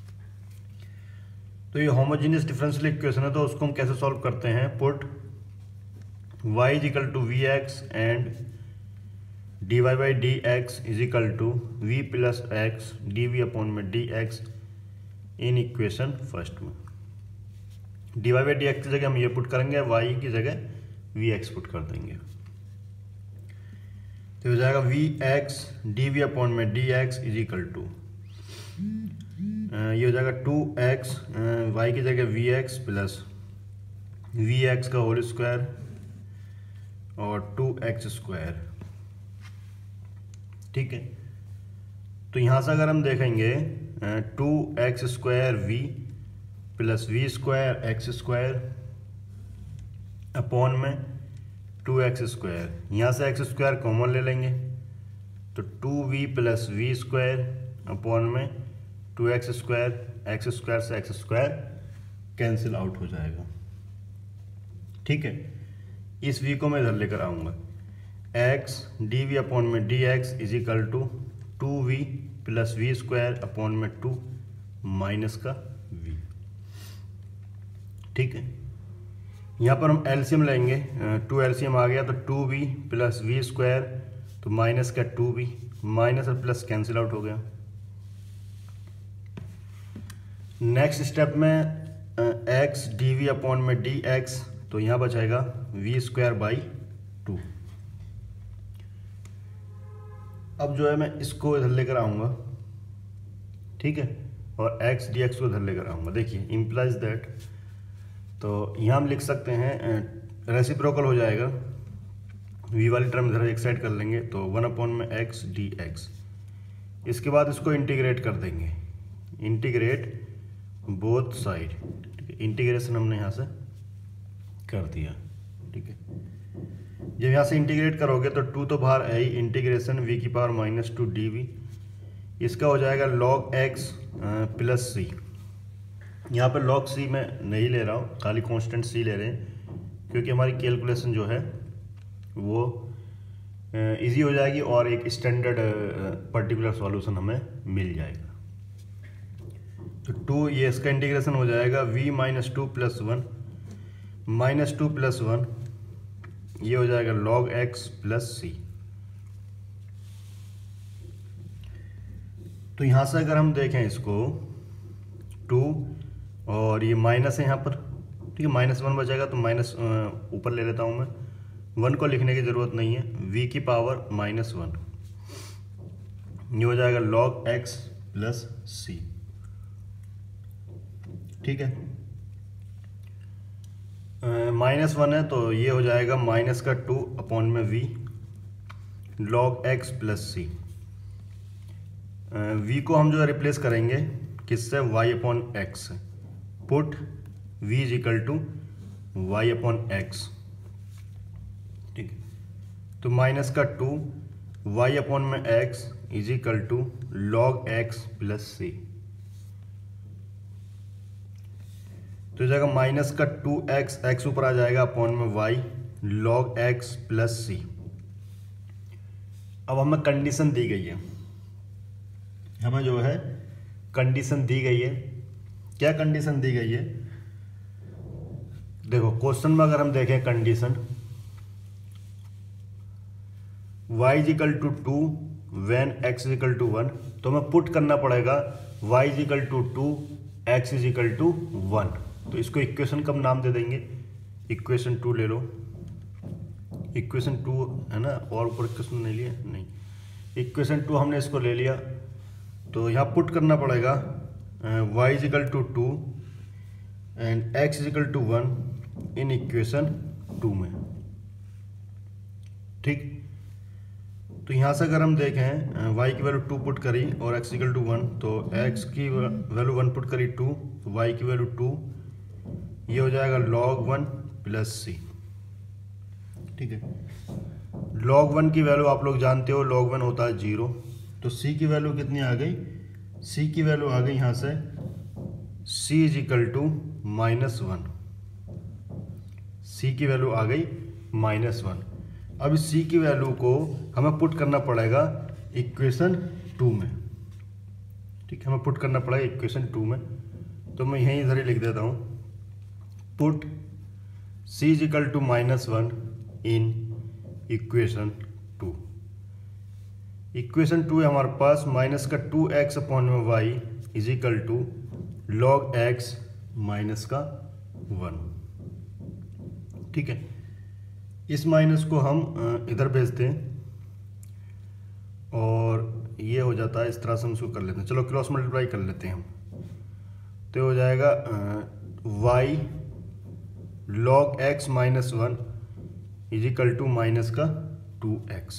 तो ये होमोजेनियस डिफरेंशियल इक्वेशन है, तो उसको हम कैसे सॉल्व करते हैं, put y is equal to v x and d y by d x is equal to v plus x d v upon में d x in equation first में। D y by d x की जगह हम ये put करेंगे, y की जगह v x put कर देंगे, तो हो जाएगा v x d v upon में d x is equal to, ये हो जाएगा टू एक्स वाई की जगह v x plus v x का होल स्क्वायर और टू एक्स स्क्वायर। ठीक है, तो यहाँ से अगर हम देखेंगे two x square v plus v square x square upon में टू एक्स स्क्वायर, यहाँ से एक्स स्क्वायर कॉमन ले लेंगे, तो two v plus v square upon में two x square, x square से एक्स स्क्वायर कैंसिल आउट हो जाएगा। ठीक है, इस v को मैं इधर लेकर आऊँगा, x डी वी अपॉन में d x is equal to two v plus v square upon में टू माइनस का v। ठीक है, यहाँ पर हम एलसीएम लेंगे, टू एलसीएम आ गया तो two v plus v square, तो माइनस का टू वी, माइनस और प्लस कैंसिल आउट हो गया। नेक्स्ट स्टेप में एक्स डी वी अपॉन में डी एक्स, तो यहाँ बचाएगा वी स्क्वायर बाई टू। अब जो है मैं इसको इधर लेकर आऊँगा, ठीक है, और x dx को इधर लेकर आऊँगा। देखिए इम्प्लाइज दैट, तो यहाँ हम लिख सकते हैं रेसिप्रोकल हो जाएगा, v वाली टर्म इधर एक साइड कर लेंगे, तो वन अपॉन में x dx। इसके बाद इसको इंटीग्रेट कर देंगे, इंटीग्रेट बोथ साइड। ठीक है, इंटीग्रेशन हमने यहाँ से कर दिया। ठीक है, जब यहाँ से इंटीग्रेट करोगे तो टू तो बाहर है ही, इंटीग्रेशन वी की power minus two d v, इसका हो जाएगा लॉग एक्स प्लस सी। यहाँ पर लॉग सी मैं नहीं ले रहा हूँ, खाली कांस्टेंट सी ले रहे हैं, क्योंकि हमारी कैलकुलेशन जो है वो इजी हो जाएगी और एक स्टैंडर्ड पर्टिकुलर सॉल्यूशन हमें मिल जाएगा। तो टू, ये इसका इंटीग्रेशन हो जाएगा v minus two plus one, minus two plus one, ये हो जाएगा log x प्लस सी। तो यहां से अगर हम देखें इसको, टू और ये माइनस है यहाँ पर, ठीक है, माइनस वन बचेगा तो माइनस ऊपर ले लेता हूँ मैं, वन को लिखने की ज़रूरत नहीं है, v की पावर माइनस वन, ये हो जाएगा log x प्लस सी। ठीक है, माइनस वन है तो ये हो जाएगा माइनस का टू अपॉन में v log x plus c. v को हम जो है रिप्लेस करेंगे किससे, y upon x, put v is equal to y upon x. ठीक है, तो माइनस का टू y अपॉन में x is equal to log x plus c. तो हो जाएगा माइनस का टू एक्स, एक्स ऊपर आ जाएगा अपॉन में y log x plus c. अब हमें कंडीशन दी गई है, हमें जो है कंडीशन दी गई है। क्या कंडीशन दी गई है, देखो क्वेश्चन में अगर हम देखें condition y is equal to two when x is equal to one, तो हमें पुट करना पड़ेगा y is equal to two x is equal to one. तो इसको इक्वेशन कब नाम दे देंगे, इक्वेशन टू ले लो, इक्वेशन टू है ना, और ऊपर इक्वेशन नहीं लिया, नहीं, इक्वेशन टू हमने इसको ले लिया। तो यहाँ पुट करना पड़ेगा y is equal to two and x is equal to one in equation two में। ठीक, तो यहाँ से अगर हम देखें y की वैल्यू टू पुट करी और x इक्वल टू वन, तो x की वैल्यू वन पुट करी टू, तो y की वैल्यू टू, ये हो जाएगा log वन प्लस सी। ठीक है, log वन की वैल्यू आप लोग जानते हो, log वन होता है जीरो, तो c की वैल्यू कितनी आ गई, c की वैल्यू आ गई यहाँ से c is equal to minus one, c की वैल्यू आ गई माइनस वन। अब इस c की वैल्यू को हमें पुट करना पड़ेगा इक्वेशन टू में। ठीक है, हमें पुट करना पड़ेगा इक्वेशन टू में, तो मैं यहीं इधर ही लिख देता हूँ, put c is equal to minus one in equation two. Equation two है हमारे पास माइनस का टू एक्स अपॉन में y is equal to log x minus का वन। ठीक है, इस माइनस को हम इधर भेजते हैं और ये हो जाता है, इस तरह से हम इसको कर लेते हैं। चलो क्रॉस मल्टीप्लाई कर लेते हैं हम, तो हो जाएगा y log x minus one is equal to minus का टू एक्स।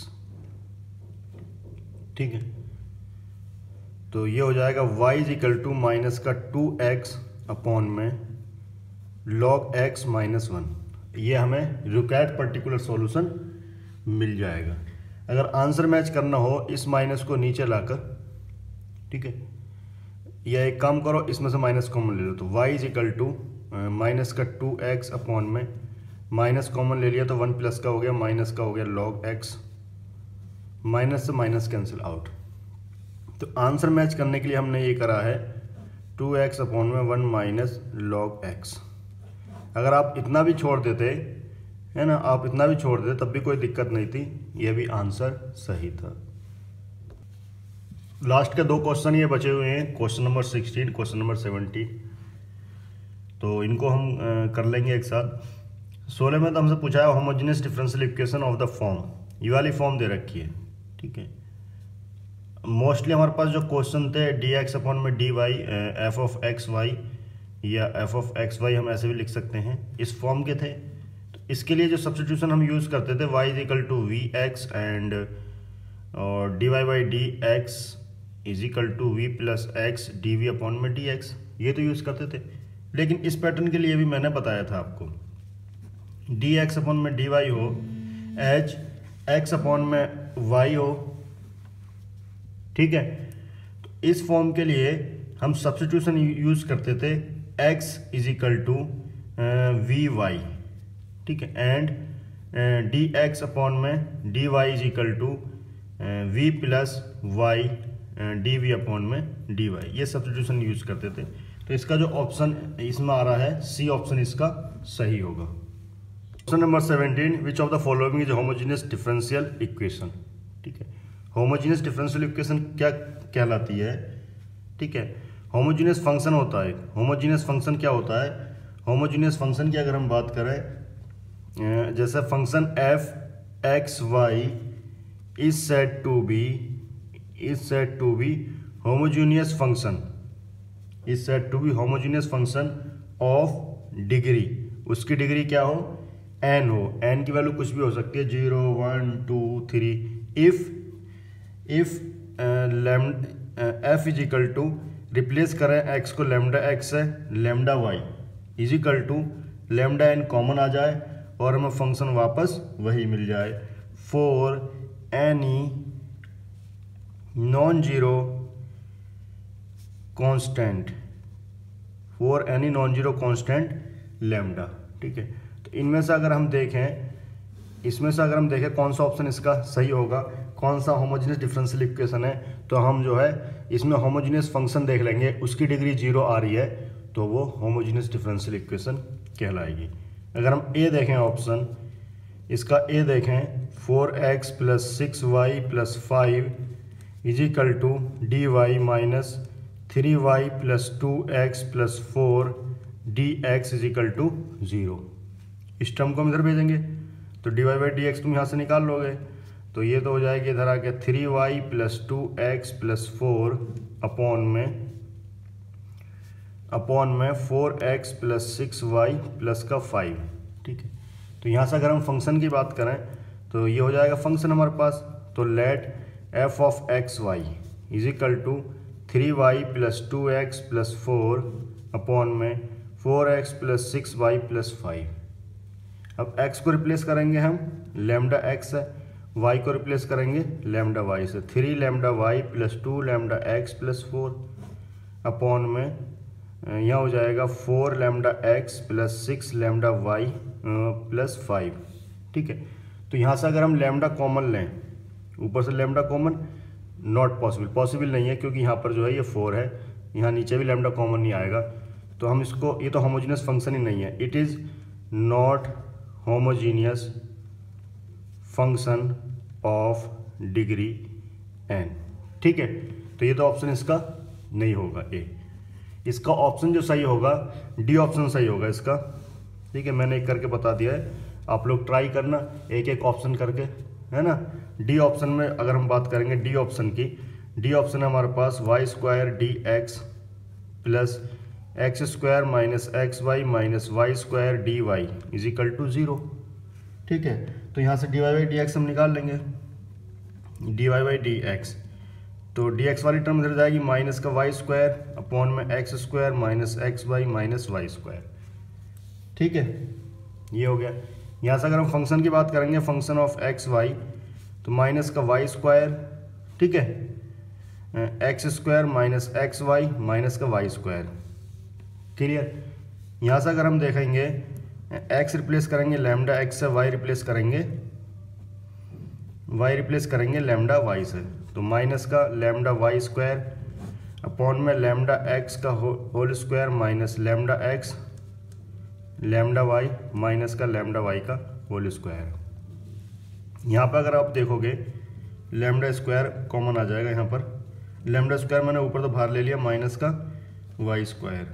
ठीक है, तो ये हो जाएगा y is equal to minus का टू एक्स अपॉन में लॉग x माइनस वन। ये हमें रिक्वायर्ड पर्टिकुलर सॉल्यूशन मिल जाएगा। अगर आंसर मैच करना हो इस माइनस को नीचे लाकर, ठीक है, या एक काम करो इसमें से माइनस कॉमन ले लो, तो y is equal to minus का टू एक्स अपॉन में माइनस कॉमन ले लिया तो वन प्लस का हो गया, माइनस का हो गया लॉग x, माइनस से माइनस कैंसिल आउट। तो आंसर मैच करने के लिए हमने ये करा है टू एक्स अपॉन में वन माइनस लॉग एक्स। अगर आप इतना भी छोड़ देते है ना, आप इतना भी छोड़ देते तब भी कोई दिक्कत नहीं थी, ये भी आंसर सही था। लास्ट के दो क्वेश्चन ये बचे हुए हैं, question number sixteen, question number seventeen, तो इनको हम आ, कर लेंगे एक साथ। सोलह में तो हमसे पूछा है homogeneous differential equation of the form, ये वाली फॉर्म दे रखी है। ठीक है, मोस्टली हमारे पास जो क्वेश्चन थे डी एक्स अपॉन में d y f of x y या एफ ऑफ एक्स वाई, हम ऐसे भी लिख सकते हैं, इस फॉर्म के थे। तो इसके लिए जो सब्स्टिट्यूशन हम यूज़ करते थे y is equal to v x and और d y by d x is equal to v plus x d v upon में डी एक्स, ये तो यूज़ करते थे। लेकिन इस पैटर्न के लिए भी मैंने बताया था आपको, डी एक्स अपॉन में डी वाई हो, एच एक्स अपॉन में वाई हो। ठीक है, तो इस फॉर्म के लिए हम सब्स्टिट्यूशन यूज़ करते थे x is equal to v y. ठीक है, एंड डी एक्स अपॉन में d y is equal to v plus y d v upon में डी वाई, ये सब्स्टिट्यूशन यूज़ करते थे। तो इसका जो ऑप्शन इसमें आ रहा है सी ऑप्शन इसका सही होगा। Question number seventeen, which of the following is homogeneous differential equation. ठीक है, होमोजेनियस डिफरेंशियल इक्वेशन क्या कहलाती है। ठीक है, होमोजेनियस फंक्शन होता है। होमोजेनियस फंक्शन क्या होता है, होमोजीनियस फंक्शन की अगर हम बात करें, जैसे function f x y is said to be is said to be homogeneous function is said to be homogeneous function of degree, उसकी डिग्री क्या हो, एन हो, एन की वैल्यू कुछ भी हो सकती है, zero one two three, if if f is equal to, replace करें एक्स को लेमडा एक्स है, lambda y is equal to lambda n common आ जाए और हमें फंक्शन वापस वही मिल जाए, for any non zero constant for any non zero constant lambda. ठीक है, तो इनमें से अगर हम देखें इसमें से अगर हम देखें कौन सा ऑप्शन इसका सही होगा, कौन सा होमोजेनियस डिफरेंशियल इक्वेशन है, तो हम जो है इसमें होमोजेनियस फंक्शन देख लेंगे, उसकी डिग्री जीरो आ रही है तो वो होमोजेनियस डिफरेंशियल इक्वेशन कहलाएगी। अगर हम ए देखें ऑप्शन, इसका ए देखें, four x plus six y plus five is equal to d y minus three y plus two x plus four d x is equal to zero. इस term को हम इधर भेजेंगे तो d y by d x तुम यहाँ से निकाल लोगे, तो ये तो हो जाएगी इधर आके three y plus two x plus four upon में अपॉन में four x plus six y plus का फाइव। ठीक है, तो यहाँ से अगर हम फंक्शन की बात करें तो ये हो जाएगा फंक्शन हमारे पास, तो let f of x y is equal to three y plus two x plus four upon में four x plus six y plus five. अब x को रिप्लेस करेंगे हम, लेमडा x है, y को रिप्लेस करेंगे लेमडा y से, three lambda y plus two lambda x plus four upon में यहाँ हो जाएगा four lambda x plus six lambda y plus five. ठीक है, तो यहाँ से अगर हम लेमडा कॉमन लें, ऊपर से lambda common not possible possible नहीं है क्योंकि यहाँ पर जो है ये फोर है, यहाँ नीचे भी लेमडा कॉमन नहीं आएगा, तो हम इसको, ये तो होमोजीनियस फंक्शन ही नहीं है, it is not homogeneous function of degree n. ठीक है, तो ये तो ऑप्शन इसका नहीं होगा ए, इसका ऑप्शन जो सही होगा डी ऑप्शन सही होगा इसका। ठीक है, मैंने एक करके बता दिया है, आप लोग ट्राई करना एक एक ऑप्शन करके, है ना। डी ऑप्शन में अगर हम बात करेंगे डी ऑप्शन की, डी ऑप्शन है हमारे पास y square d x plus x square minus x y minus y square d y is equal to zero. ठीक है, तो यहाँ से d y by d x हम निकाल लेंगे, d y by d x, तो डी एक्स वाली टर्म इधर जाएगी माइनस का वाई स्क्वायर अपॉन में x square minus x y minus y square. ठीक है, ये हो गया। यहाँ से अगर हम फंक्शन की बात करेंगे, फंक्शन ऑफ एक्स वाई, तो माइनस का वाई स्क्वायर, ठीक है, x square minus x y minus का वाई स्क्वायर। क्लियर। यहाँ से अगर हम देखेंगे x रिप्लेस करेंगे लेमडा x से, y रिप्लेस करेंगे y रिप्लेस करेंगे लेमडा y से, तो माइनस का लेमडा y स्क्वायर अपॉन में लेमडा x का whole square minus lambda x lambda y minus का लेमडा y का होल स्क्वायर। यहाँ पर अगर आप देखोगे लेमडा स्क्वायर कॉमन आ जाएगा, यहाँ पर लेमडा स्क्वायर मैंने ऊपर तो बाहर ले लिया माइनस का y स्क्वायर,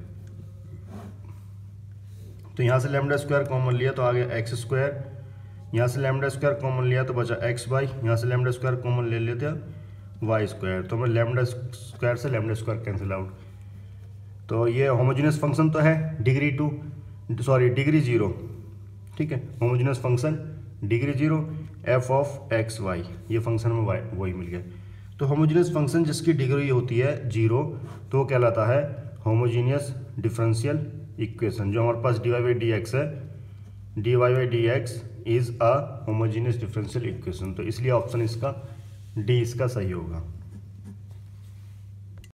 तो यहाँ से लेमडा स्क्वायर कॉमन लिया तो आ गया एक्स स्क्वायर, यहाँ से लेमडा स्क्वायर कॉमन लिया तो बचा एक्स वाई, यहाँ से लेमडा स्क्वायर कॉमन ले लेते हैं वाई स्क्वायर, तो हमें लेमडा स्क्वायर से लेमडा स्क्वायर कैंसिल आउट। तो ये होमोजेनियस फंक्शन तो है degree two sorry degree zero. ठीक है, homogeneous function degree zero f of x y, ये फंक्शन में वाई वही मिल गया। तो होमोजेनियस फंक्शन जिसकी डिग्री होती है जीरो तो वो कहलाता है होमोजेनियस डिफरेंशियल इक्वेशन। जो हमारे पास d y by d x है, d y by d x is a homogeneous differential equation, तो इसलिए ऑप्शन इसका डी इसका सही होगा।